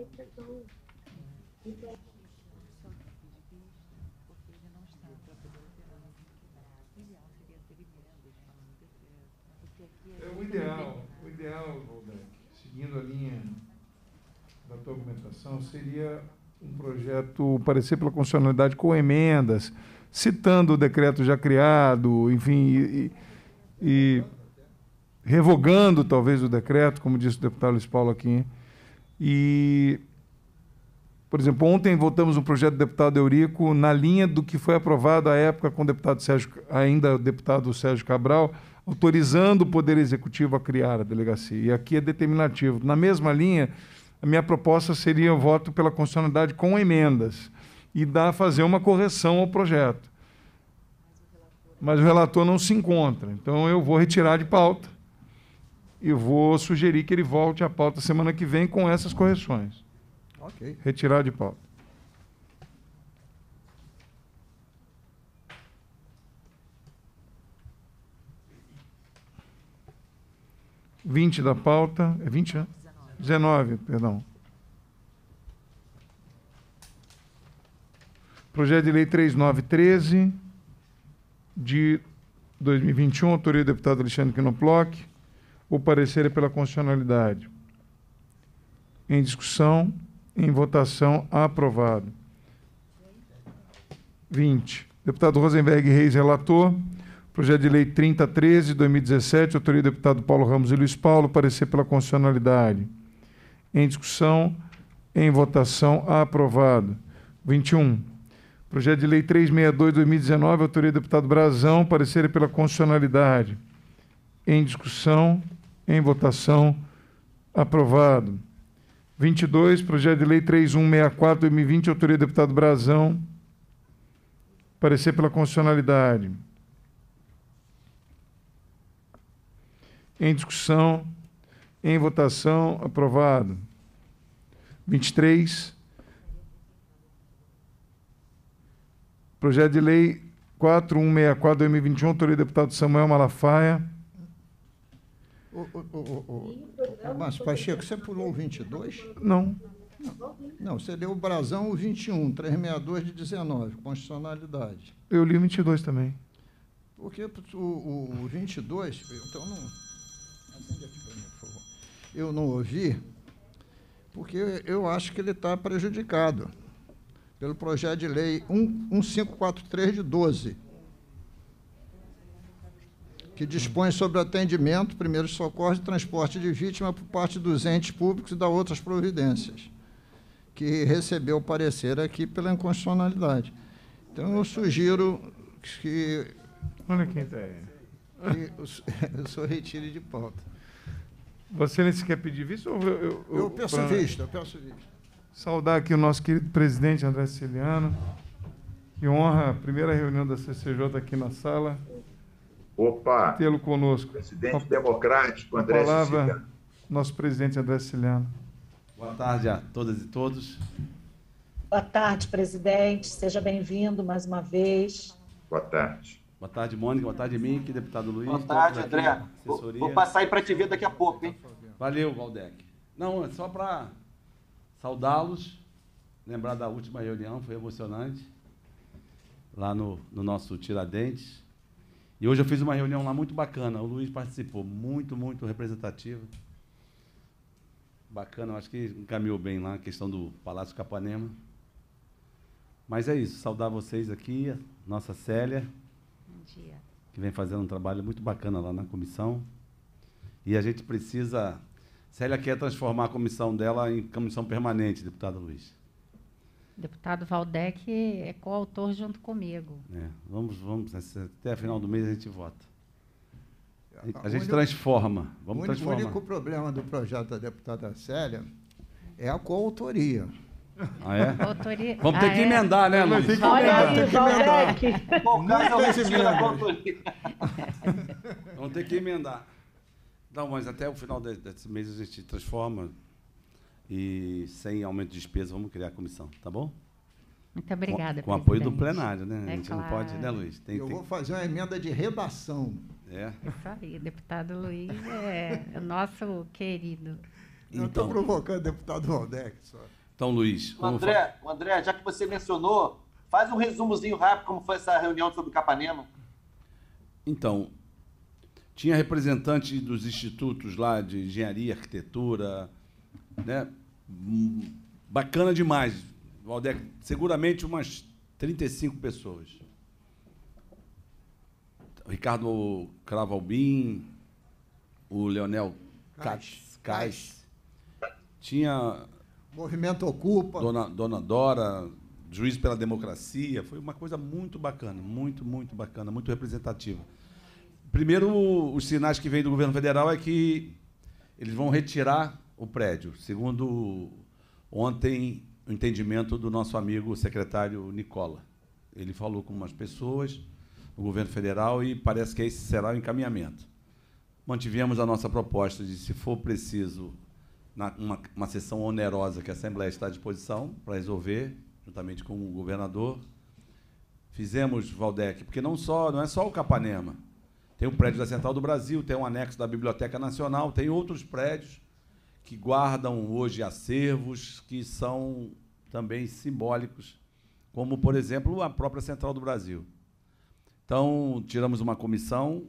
O ideal, Valdec, seguindo a linha da tua argumentação, seria um projeto parecer pela constitucionalidade com emendas, citando o decreto já criado, enfim, e revogando talvez o decreto, como disse o deputado Luiz Paulo aqui. E, por exemplo, ontem votamos um projeto do deputado Eurico na linha do que foi aprovado à época com o deputado Sérgio, ainda o deputado Sérgio Cabral, autorizando o Poder Executivo a criar a delegacia. E aqui é determinativo. Na mesma linha, a minha proposta seria o voto pela constitucionalidade com emendas e fazer uma correção ao projeto. Mas o relator não se encontra. Então, eu vou retirar de pauta e vou sugerir que ele volte à pauta semana que vem com essas correções. Ok. Retirar de pauta. (20) da pauta. É 20, né? 19, perdão. Projeto de Lei 3913, de 2021, autoria do deputado Alexandre Knoploch. O parecer é pela constitucionalidade. Em discussão, em votação, aprovado. 20. Deputado Rosenberg Reis, relator. Projeto de Lei 3013, de 2017, autoria do deputado Paulo Ramos e Luiz Paulo, parecer pela constitucionalidade. Em discussão, em votação, aprovado. 21. Projeto de Lei 362, de 2019, autoria do deputado Brazão, parecer pela constitucionalidade. Em discussão, em votação, aprovado. 22. Projeto de Lei 3164, de 2020, autoria do deputado Brazão, parecer pela constitucionalidade. Em discussão, em votação, aprovado. 23. Projeto de Lei 4164/2021, autoria do deputado Samuel Malafaia. Mas, Pacheco, você pulou o 22? Não. Não, você deu o brasão o 21, 362 de 19, constitucionalidade. Eu li o 22 também. Porque o 22, então não... Atende aqui para mim, por favor. Eu não ouvi, porque eu acho que ele está prejudicado pelo projeto de lei 1543 de 12, que dispõe sobre o atendimento, primeiros socorros e transporte de vítima por parte dos entes públicos e da outras providências, que recebeu o parecer aqui pela inconstitucionalidade. Então, eu sugiro que... Olha quem está aí. Eu sou retire de pauta. Você nem quer pedir visto? Ou eu peço vista, eu peço vista. Saudar aqui o nosso querido presidente André Ciliano. Que honra, a primeira reunião da CCJ aqui na sala. Opa! Tê-lo conosco. Presidente democrático, André Ciliano. Palavra, nosso presidente André Ciliano. Boa tarde a todas e todos. Boa tarde, presidente. Seja bem-vindo mais uma vez. Boa tarde. Boa tarde, Mônica. Boa tarde, Mink, deputado Luiz. Boa tarde, André. Vou passar aí para te ver daqui a pouco, hein? Valeu, Valdec. Não, é só para saudá-los, lembrar da última reunião, foi emocionante, lá no nosso Tiradentes. E hoje eu fiz uma reunião lá muito bacana, o Luiz participou, muito representativa. Bacana, eu acho que encaminhou bem lá a questão do Palácio Capanema. Mas é isso, saudar vocês aqui, a nossa Célia, que vem fazendo um trabalho muito bacana lá na comissão. E a gente precisa... Célia quer transformar a comissão dela em comissão permanente, deputado Luiz. Deputado Valdec é coautor junto comigo. Vamos, até a final do mês a gente vota. A gente transforma, vamos transformar. O único problema do projeto da deputada Célia é a coautoria. Ah, é? Autoria... Vamos ter que emendar, né, Luiz? Olha aí, Valdec. Vamos ter que emendar. Não, mas até o final desse mês a gente transforma e sem aumento de despesa vamos criar a comissão, tá bom? Muito obrigada, com apoio do plenário, né? A gente claro. Não pode, né, Luiz? Eu vou fazer uma emenda de redação. Isso aí, deputado Luiz é o nosso querido. Eu estou provocando o deputado Valdec só. Então, Luiz... André, já que você mencionou, faz um resumozinho rápido como foi essa reunião sobre o Capanema. Então, tinha representante dos institutos lá de engenharia, arquitetura, né? Bacana demais, Valdec, seguramente umas 35 pessoas. O Ricardo Cravalbim, o Leonel Cais. Tinha... Movimento Ocupa. Dona Dora, Juiz pela Democracia. Foi uma coisa muito bacana, muito bacana, muito representativa. Primeiro, os sinais que vêm do governo federal é que eles vão retirar o prédio, segundo ontem o entendimento do nosso amigo secretário Nicola. Ele falou com umas pessoas no governo federal e parece que esse será o encaminhamento. Mantivemos a nossa proposta de, se for preciso, uma sessão onerosa que a Assembleia está à disposição para resolver, juntamente com o governador. Fizemos, Valdec, porque não é só o Capanema. Tem o prédio da Central do Brasil, tem um anexo da Biblioteca Nacional, tem outros prédios que guardam hoje acervos que são também simbólicos, como, por exemplo, a própria Central do Brasil. Então, tiramos uma comissão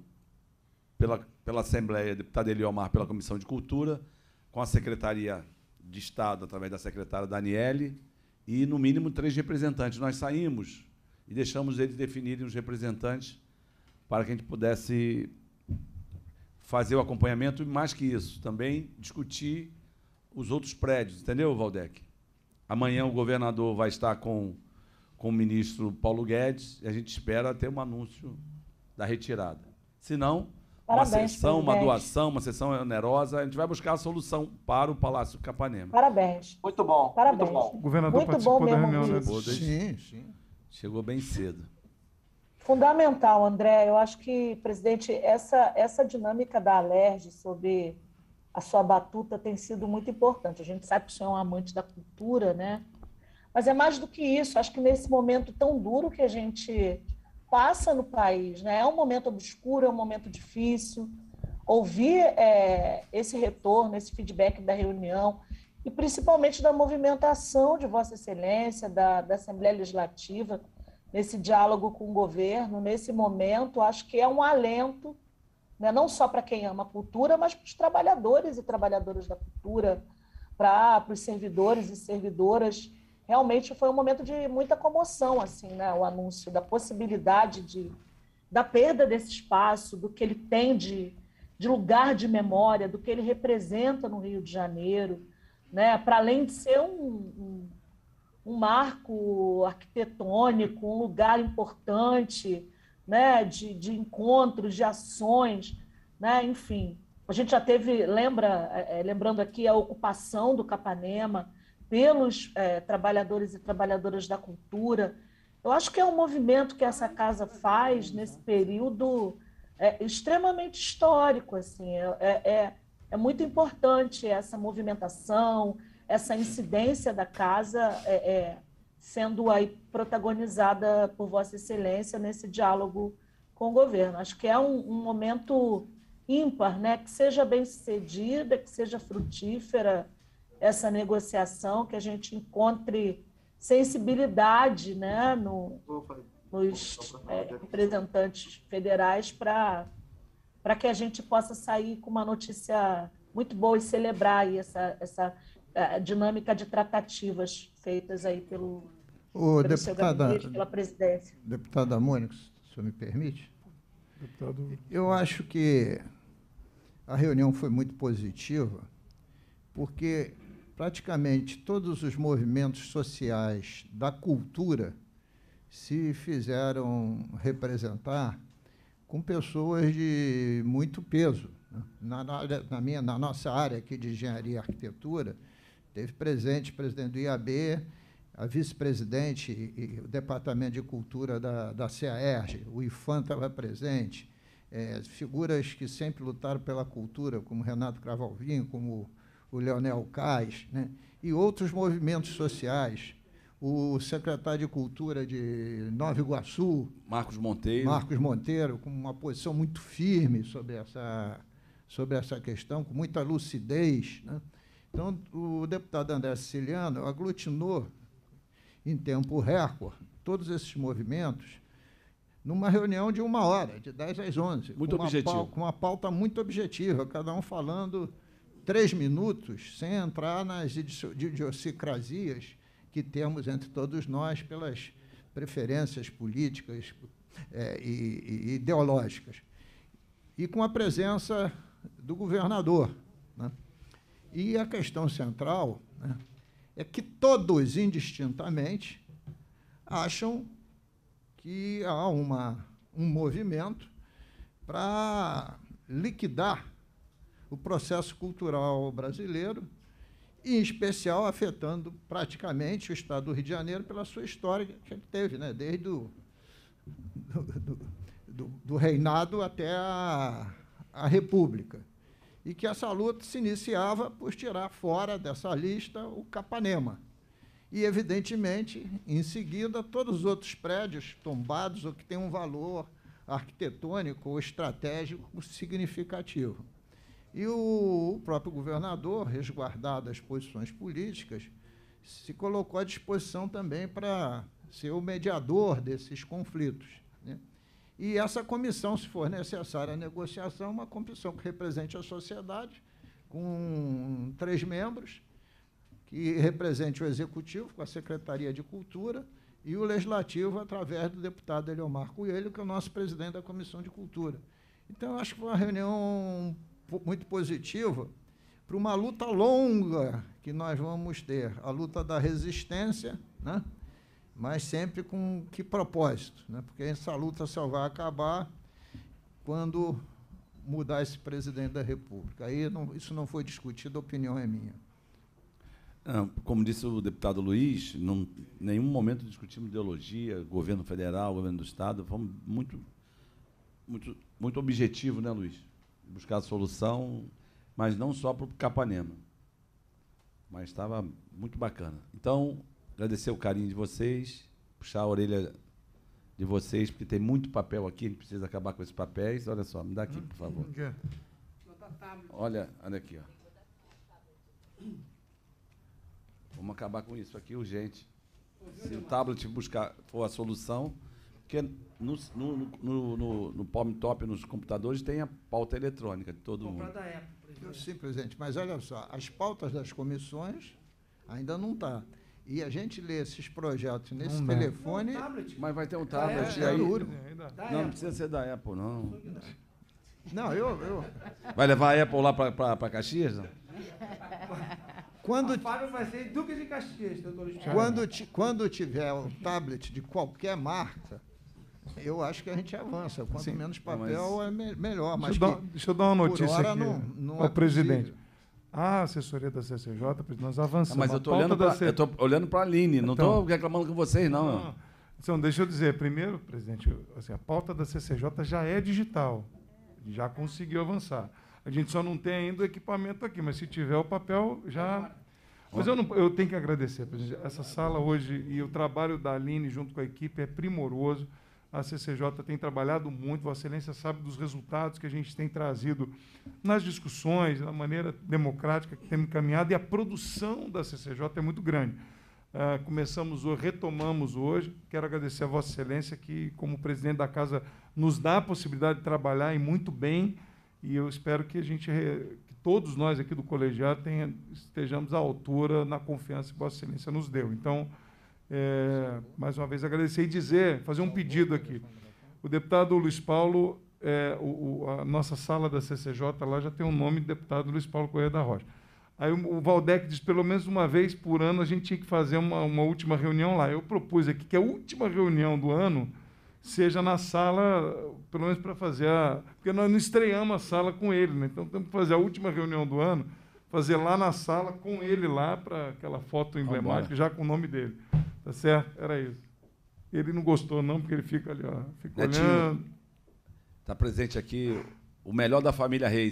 pela Assembleia, deputada Eliomar, pela Comissão de Cultura, com a Secretaria de Estado, através da secretária Daniele, e, no mínimo, 3 representantes. Nós saímos e deixamos eles definirem os representantes para que a gente pudesse fazer o acompanhamento e, mais que isso, também discutir os outros prédios. Entendeu, Valdec? Amanhã o governador vai estar com o ministro Paulo Guedes e a gente espera ter um anúncio da retirada. Se não, uma sessão, uma doação, uma sessão onerosa, a gente vai buscar a solução para o Palácio Capanema. Parabéns. Muito bom. Parabéns. Muito bom. O governador Muito participou bom da mesmo reunião, né? isso. Sim. Chegou bem cedo. Fundamental, André. Eu acho que, presidente, essa dinâmica da Alerj sobre a sua batuta tem sido muito importante. A gente sabe que o senhor é um amante da cultura, né? Mas é mais do que isso. Acho que nesse momento tão duro que a gente passa no país, né? É um momento obscuro, é um momento difícil. Ouvir esse retorno, esse feedback da reunião e principalmente da movimentação de Vossa Excelência, da Assembleia Legislativa, nesse diálogo com o governo, nesse momento, acho que é um alento, né, não só para quem ama a cultura, mas para os trabalhadores e trabalhadoras da cultura, para os servidores e servidoras. Realmente foi um momento de muita comoção, assim, né, o anúncio da possibilidade da perda desse espaço, do que ele tem de lugar de memória, do que ele representa no Rio de Janeiro, né, para além de ser um marco arquitetônico, um lugar importante, né, de encontros, de ações, né, enfim. A gente já teve, lembrando aqui, a ocupação do Capanema pelos trabalhadores e trabalhadoras da cultura. Eu acho que é um movimento que essa casa faz nesse período extremamente histórico. Assim, é muito importante essa movimentação, essa incidência da casa sendo aí protagonizada por Vossa Excelência nesse diálogo com o governo. Acho que é um momento ímpar, né? Que seja bem sucedida, que seja frutífera essa negociação, que a gente encontre sensibilidade, né, nos representantes federais para que a gente possa sair com uma notícia muito boa e celebrar aí essa dinâmica de tratativas feitas aí pelo seu gabinete, pela presidência. Deputada Mônica, se o senhor me permite? Deputado... Eu acho que a reunião foi muito positiva, porque praticamente todos os movimentos sociais da cultura se fizeram representar com pessoas de muito peso. Na nossa área aqui de engenharia e arquitetura, teve presente o presidente do IAB, a vice-presidente e o departamento de cultura da CEAERJ, o IFAM estava presente, figuras que sempre lutaram pela cultura, como Renato Cravalvinho, como o Leonel Cais, né? E outros movimentos sociais, o secretário de Cultura de Nova Iguaçu, Marcos Monteiro, com uma posição muito firme sobre essa questão, com muita lucidez, né? Então, o deputado André Siciliano aglutinou, em tempo recorde, todos esses movimentos numa reunião de 1 hora, de 10 às 11. Muito objetivo. Com uma pauta muito objetiva, cada um falando 3 minutos, sem entrar nas idiosincrasias que temos entre todos nós pelas preferências políticas e ideológicas. E com a presença do governador, né? E a questão central, né, é que todos, indistintamente, acham que há um movimento para liquidar o processo cultural brasileiro, e, em especial, afetando praticamente o Estado do Rio de Janeiro pela sua história que ele teve, né? Desde do reinado até a República. E que essa luta se iniciava por tirar fora dessa lista o Capanema. E, evidentemente, em seguida, todos os outros prédios tombados ou que têm um valor arquitetônico ou estratégico significativo. E o próprio governador, resguardado as posições políticas, se colocou à disposição também para ser o mediador desses conflitos, né? E essa comissão, se for necessária a negociação, uma comissão que represente a sociedade, com 3 membros, que represente o Executivo, com a Secretaria de Cultura, e o Legislativo, através do deputado Eliomar Coelho, que é o nosso presidente da Comissão de Cultura. Então, eu acho que foi uma reunião muito positiva para uma luta longa que nós vamos ter, a luta da resistência, né? Mas sempre com que propósito, né? Porque essa luta só vai acabar quando mudar esse presidente da República. Aí isso não foi discutido, a opinião é minha. Como disse o deputado Luiz, em nenhum momento discutimos ideologia, governo federal, governo do Estado. Fomos muito objetivo, né, Luiz? Buscar a solução, mas não só para o Capanema. Mas estava muito bacana. Então, agradecer o carinho de vocês, puxar a orelha de vocês, porque tem muito papel aqui, a gente precisa acabar com esses papéis. Olha só, me dá aqui, por favor. Olha aqui, ó. Vamos acabar com isso aqui, urgente. Se o tablet for a solução, porque no Palm Top, nos computadores, tem a pauta eletrônica de todo mundo. Sim, presidente, mas olha só, as pautas das comissões ainda não estão. E a gente lê esses projetos nesse telefone... Mas vai ter um tablet aí. Não precisa ser da Apple, não. Não, eu... Vai levar a Apple lá para Caxias? Não? O Fábio vai ser Duque de Caxias, doutor Luiz. Quando tiver o tablet de qualquer marca, eu acho que a gente avança. Quanto menos papel, é melhor. Mas deixa eu dar uma notícia aqui não ao presidente. A assessoria da CCJ, nós avançamos. Mas eu estou olhando para a Aline, não estou reclamando com vocês, não. Então, deixa eu dizer, primeiro, presidente, assim, a pauta da CCJ já é digital, já conseguiu avançar. A gente só não tem ainda o equipamento aqui, mas se tiver o papel, já... Mas eu tenho que agradecer, presidente. Essa sala hoje e o trabalho da Aline junto com a equipe é primoroso. A CCJ tem trabalhado muito, Vossa Excelência sabe dos resultados que a gente tem trazido nas discussões, na maneira democrática que temos caminhado, e a produção da CCJ é muito grande. Retomamos hoje. Quero agradecer a Vossa Excelência que, como presidente da Casa, nos dá a possibilidade de trabalhar e muito bem, e eu espero que que todos nós aqui do colegiado estejamos à altura na confiança que Vossa Excelência nos deu. Então, mais uma vez, agradecer e fazer um pedido aqui. O deputado Luiz Paulo, a nossa sala da CCJ lá já tem o nome do deputado Luiz Paulo Correia da Rocha. Aí o Valdec diz, pelo menos uma vez por ano, a gente tinha que fazer uma última reunião lá. Eu propus aqui que a última reunião do ano seja na sala, pelo menos para fazer porque nós não estreamos a sala com ele, né? Então temos que fazer a última reunião do ano, fazer lá na sala com ele lá, para aquela foto emblemática, já com o nome dele. Tá certo? Era isso. Ele não gostou, não, porque ele fica ali, ó, fica olhando. Está presente aqui o melhor da família Reis.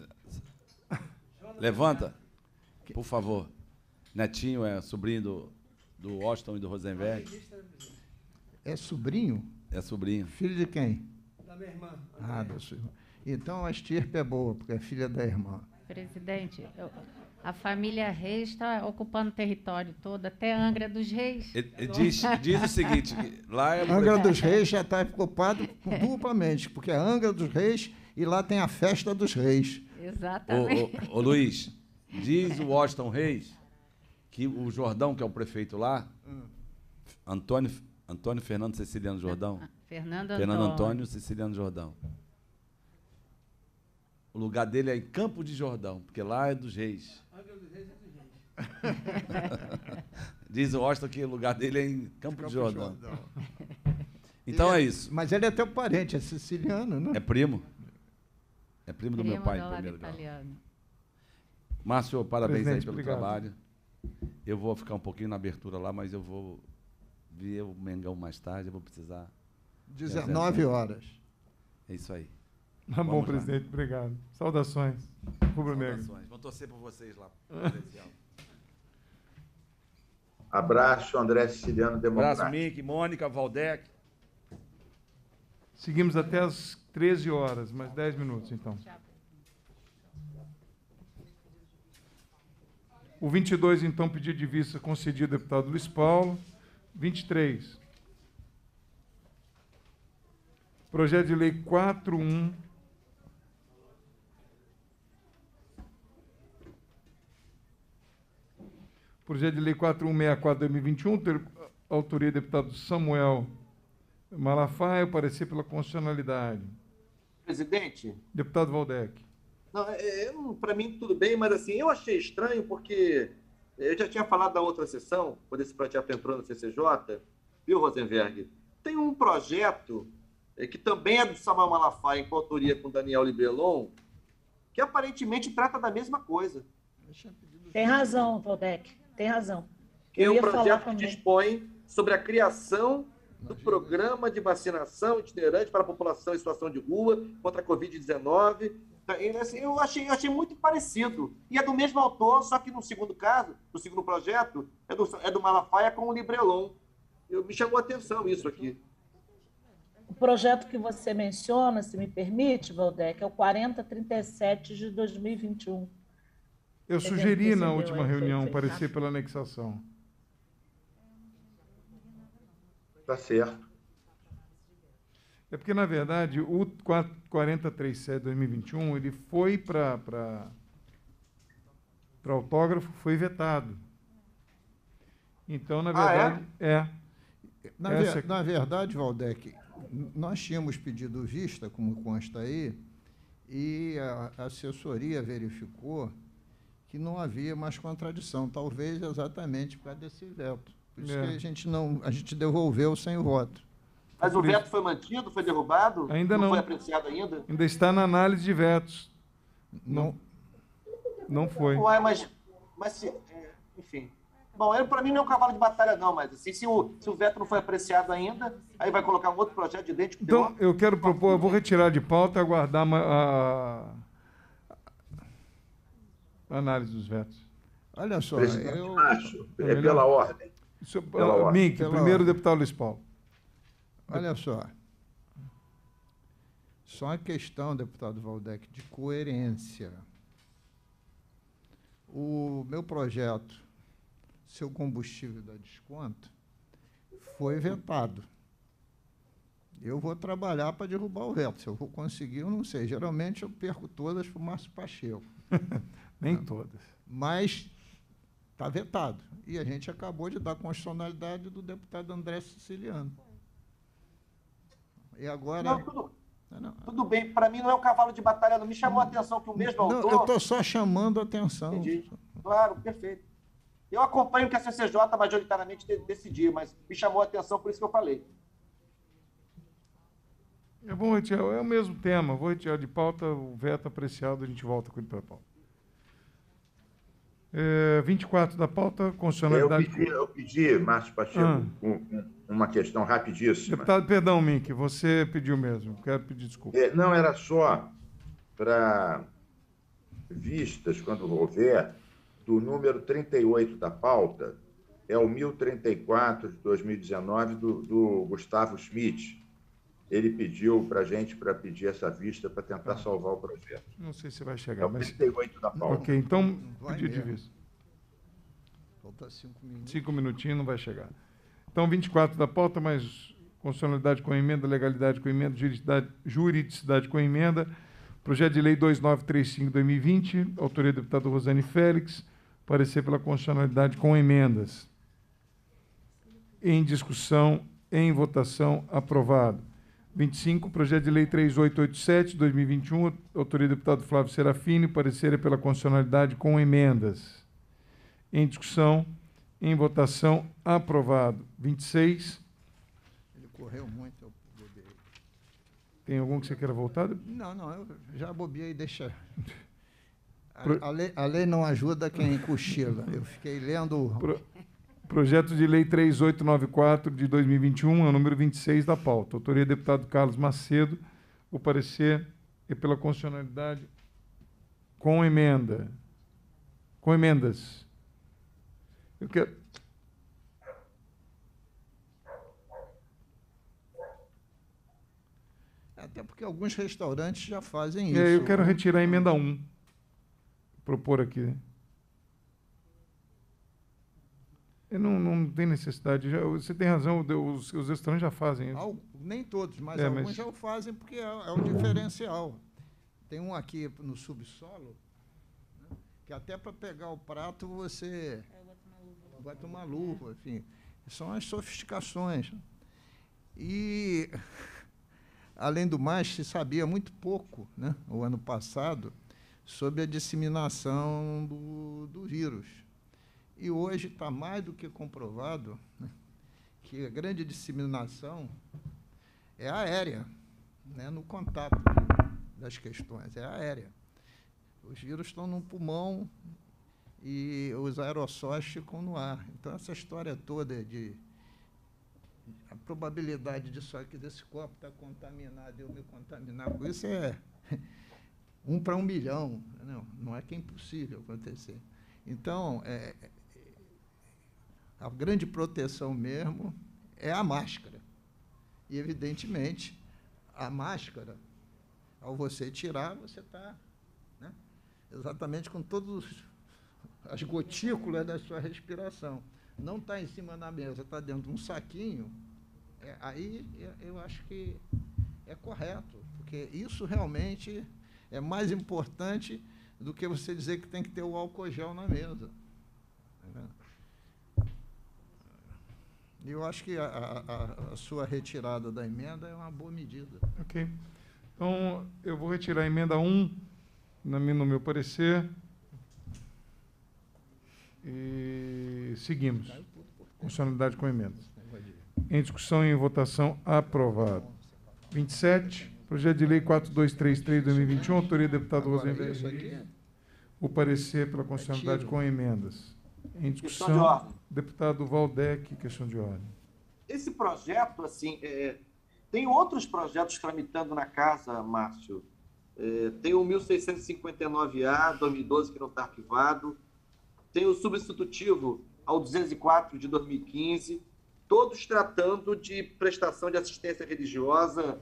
Levanta, por favor. Netinho é sobrinho do Washington e do Rosenberg. É sobrinho? É sobrinho. Filho de quem? Da minha irmã. Da sua irmã. Então a estirpe é boa, porque é filha da irmã. Presidente, a família Reis está ocupando o território todo, até Angra dos Reis. Diz o seguinte, lá é... Angra dos Reis já está ocupado duplamente, porque é Angra dos Reis e lá tem a festa dos reis. Exatamente. Ô Luiz, diz o Washington Reis que o Jordão, que é o prefeito lá, Antônio Fernando Ceciliano Jordão. Fernando Antônio Ceciliano Jordão. O lugar dele é em Campo de Jordão, porque lá é dos reis. Diz o Washington que o lugar dele é em Campo de Jordão. Então é isso. Mas ele é teu parente, é siciliano, né? É primo. É primo do meu pai, do lado primeiro grau. italiano. Márcio, parabéns aí Presidente, pelo obrigado. trabalho. Eu vou ficar um pouquinho na abertura lá, mas eu vou ver o Mengão mais tarde, eu vou precisar... 19 horas. É isso aí. Tá bom, Vamos lá. presidente, obrigado. Saudações. Rubro-negro. Saudações. Vou torcer por vocês lá. Abraço, André Siciliano, Abraço, Democrata. Mink, Mônica, Valdec. Seguimos até às 13 horas, mais 10 minutos, então. O 22, então, pedido de vista concedido ao deputado Luiz Paulo. 23. Projeto de lei 41. Projeto de lei 4164/2021, autoria do deputado Samuel Malafaia, parecer pela constitucionalidade. Presidente, Deputado Valdec. para mim tudo bem, mas assim, eu achei estranho porque eu já tinha falado da outra sessão, quando esse projeto entrou no CCJ, viu, Rosenberg? Tem um projeto que também é do Samuel Malafaia, em coautoria com Daniel Libelon, que aparentemente trata da mesma coisa. Tem razão, Valdec, tem razão. Que é Eu um ia falar projeto que também. dispõe sobre a criação do programa de vacinação itinerante para a população em situação de rua contra a Covid-19. Assim, eu achei muito parecido. E é do mesmo autor, só que no segundo caso, no segundo projeto, é do Malafaia com o Librelon. Me chamou a atenção isso aqui. O projeto que você menciona, se me permite, Valdec, é o 4037 de 2021. Eu sugeri na percebeu última aí, reunião foi parecer pela anexação. Tá certo. É porque, na verdade, o 4037/2021, ele foi para autógrafo, foi vetado. Então, na verdade, Na verdade, Valdec, nós tínhamos pedido vista, como consta aí, e a assessoria verificou que não havia mais contradição, talvez exatamente por causa desse veto. Por isso que a gente devolveu sem voto. Mas o veto foi mantido, foi derrubado? Ainda não. Foi apreciado ainda? ainda está na análise de vetos. Não foi. Ué, mas enfim. Bom, para mim não é um cavalo de batalha, não, mas assim, se o veto não foi apreciado ainda, aí vai colocar um outro projeto idêntico. Então, eu quero propor, eu vou retirar de pauta e aguardar a análise dos vetos. Olha só, Presidente Márcio, pela ordem. Mink, primeiro ordem. deputado Luiz Paulo. Olha só. Só uma questão, deputado Valdec, de coerência. O meu projeto, seu combustível dá desconto, foi vetado. Eu vou trabalhar para derrubar o veto. Se eu vou conseguir, eu não sei. Geralmente eu perco todas para o Márcio Pacheco. Nem todas. Mas está vetado. E a gente acabou de dar constitucionalidade do deputado André Siciliano. E agora... Tudo bem, para mim não é um cavalo de batalha, não me chamou a atenção que o mesmo autor... Eu estou só chamando a atenção. Entendi. Claro, perfeito. Eu acompanho o que a CCJ majoritariamente decidir, mas me chamou a atenção, por isso que eu falei. Eu vou retirar, é o mesmo tema, vou retirar de pauta, o veto apreciado, a gente volta com ele para a pauta. 24 da pauta, constitucionalidade... Eu pedi, Márcio Pacheco, uma questão rapidíssima. Deputado, perdão, Mink, você pediu mesmo, quero pedir desculpa. Não, era só para vistas, quando houver, do número 38 da pauta, é o 1034 de 2019, do Gustavo Schmidt. Ele pediu para a gente para pedir essa vista para tentar salvar o projeto. Não sei se vai chegar, É o 38 da pauta. Ok, então, vai pedido de mesmo. vista. Falta 5 minutos. 5 minutinhos, não vai chegar. Então, 24 da pauta, mais constitucionalidade com emenda, legalidade com emenda, juridicidade com emenda, projeto de lei 2935/2020, autoria do deputado Rosane Félix, parecer pela constitucionalidade com emendas. Em discussão, em votação, aprovado. 25, projeto de lei 3887/2021, autoria do deputado Flávio Serafini, parecer pela constitucionalidade com emendas. Em discussão, em votação, aprovado. 26. Ele correu muito, eu poder. Tem algum que você queira voltar? Não, eu já bobeei, deixa. A lei não ajuda quem cochila. Eu fiquei lendo... Projeto de Lei 3894 de 2021, é o número 26 da pauta. Autoria do deputado Carlos Macedo. O parecer é pela constitucionalidade com emenda. Com emendas. Eu quero... Até porque alguns restaurantes já fazem isso. Eu quero retirar a emenda 1. Propor aqui. Não tem necessidade. Você tem razão, os restaurantes já fazem isso. Nem todos, mas alguns já o fazem porque é um diferencial. Tem um aqui no subsolo, né, que até para pegar o prato você bota uma luva, enfim. São as sofisticações. E, além do mais, se sabia muito pouco, né, o ano passado, sobre a disseminação do vírus. E hoje está mais do que comprovado, né, que a grande disseminação é aérea, né, no contato das questões, é aérea. Os vírus estão no pulmão e os aerossóis ficam no ar. Então, essa história toda a probabilidade disso aqui, desse copo estar contaminado, eu me contaminar com isso é 1 para 1 milhão. Não é que é impossível acontecer. Então, a grande proteção mesmo é a máscara. E, evidentemente, a máscara, ao você tirar, você está, né, exatamente com todas as gotículas da sua respiração. Não está em cima da mesa, está dentro de um saquinho. Aí eu acho que é correto, porque isso realmente é mais importante do que você dizer que tem que ter o álcool gel na mesa. E eu acho que a sua retirada da emenda é uma boa medida. Ok. Então, eu vou retirar a emenda 1 no meu parecer. E seguimos. Constitucionalidade com emendas. Em discussão e em votação, aprovado. 27, projeto de lei 4233 de 2021, autoria do deputado Rosenberg. O parecer pela constitucionalidade com emendas. Em discussão, deputado Valdec, questão de ordem. Esse projeto, assim, tem outros projetos tramitando na casa, Márcio. Tem o 1659A, 2012, que não está arquivado. Tem o substitutivo ao 204 de 2015, todos tratando de prestação de assistência religiosa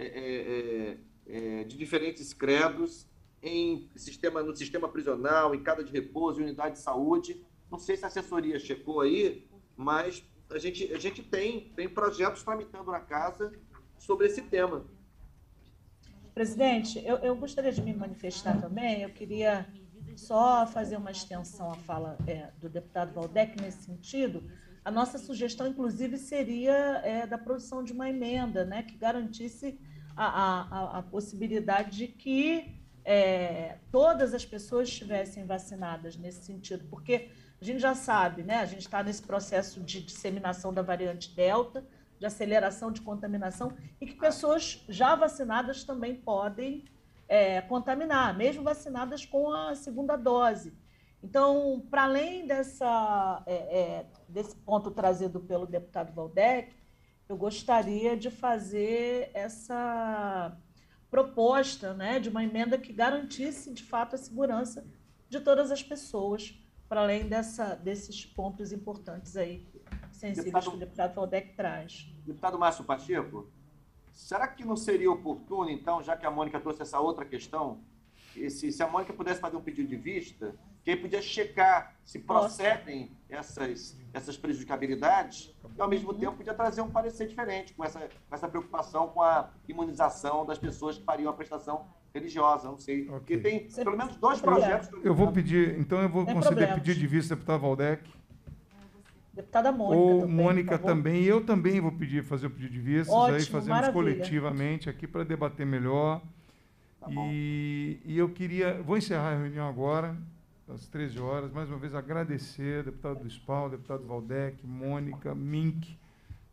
de diferentes credos no sistema prisional, em casa de repouso, em unidade de saúde. Não sei se a assessoria checou aí, mas a gente tem projetos tramitando na casa sobre esse tema. Presidente, eu gostaria de me manifestar também. Eu queria só fazer uma extensão à fala do deputado Valdec nesse sentido. A nossa sugestão, inclusive, seria da produção de uma emenda, né, que garantisse a possibilidade de que todas as pessoas estivessem vacinadas nesse sentido, porque a gente já sabe, né, a gente está nesse processo de disseminação da variante Delta, de aceleração de contaminação, e que pessoas já vacinadas também podem contaminar, mesmo vacinadas com a segunda dose. Então, para além desse ponto trazido pelo deputado Valdec, eu gostaria de fazer essa proposta, né, de uma emenda que garantisse, de fato, a segurança de todas as pessoas, para além desses pontos importantes aí, sensíveis que o deputado Valdec traz. Deputado Márcio Pacheco, será que não seria oportuno, então, já que a Mônica trouxe essa outra questão, se a Mônica pudesse fazer um pedido de vista, que aí podia checar se procedem essas prejudicabilidades, e, ao mesmo tempo, podia trazer um parecer diferente, com essa preocupação com a imunização das pessoas que fariam a prestação religiosa, não sei. Okay. Porque tem pelo menos 2 projetos... Eu vou pedir, então eu vou conceder pedido de vista, deputado Valdec. Deputada Mônica ou também, Mônica também, e eu também vou fazer o pedido de vistas, ótimo, aí fazemos maravilha. Coletivamente aqui para debater melhor. Tá e eu vou encerrar a reunião agora, às 13 horas, mais uma vez agradecer, deputado do SPAL, deputado Valdec, Mônica, Mink,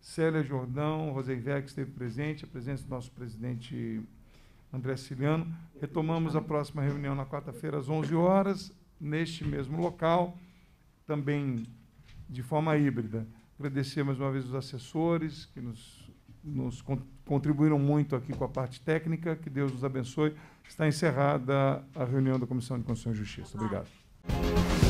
Célia Jordão, Rosenberg, que esteve presente, a presença do nosso presidente André Ciliano. Retomamos a próxima reunião na quarta-feira, às 11 horas, neste mesmo local, também de forma híbrida. Agradecer mais uma vez os assessores que nos contribuíram muito aqui com a parte técnica. Que Deus nos abençoe. Está encerrada a reunião da Comissão de Constituição e Justiça. Obrigado.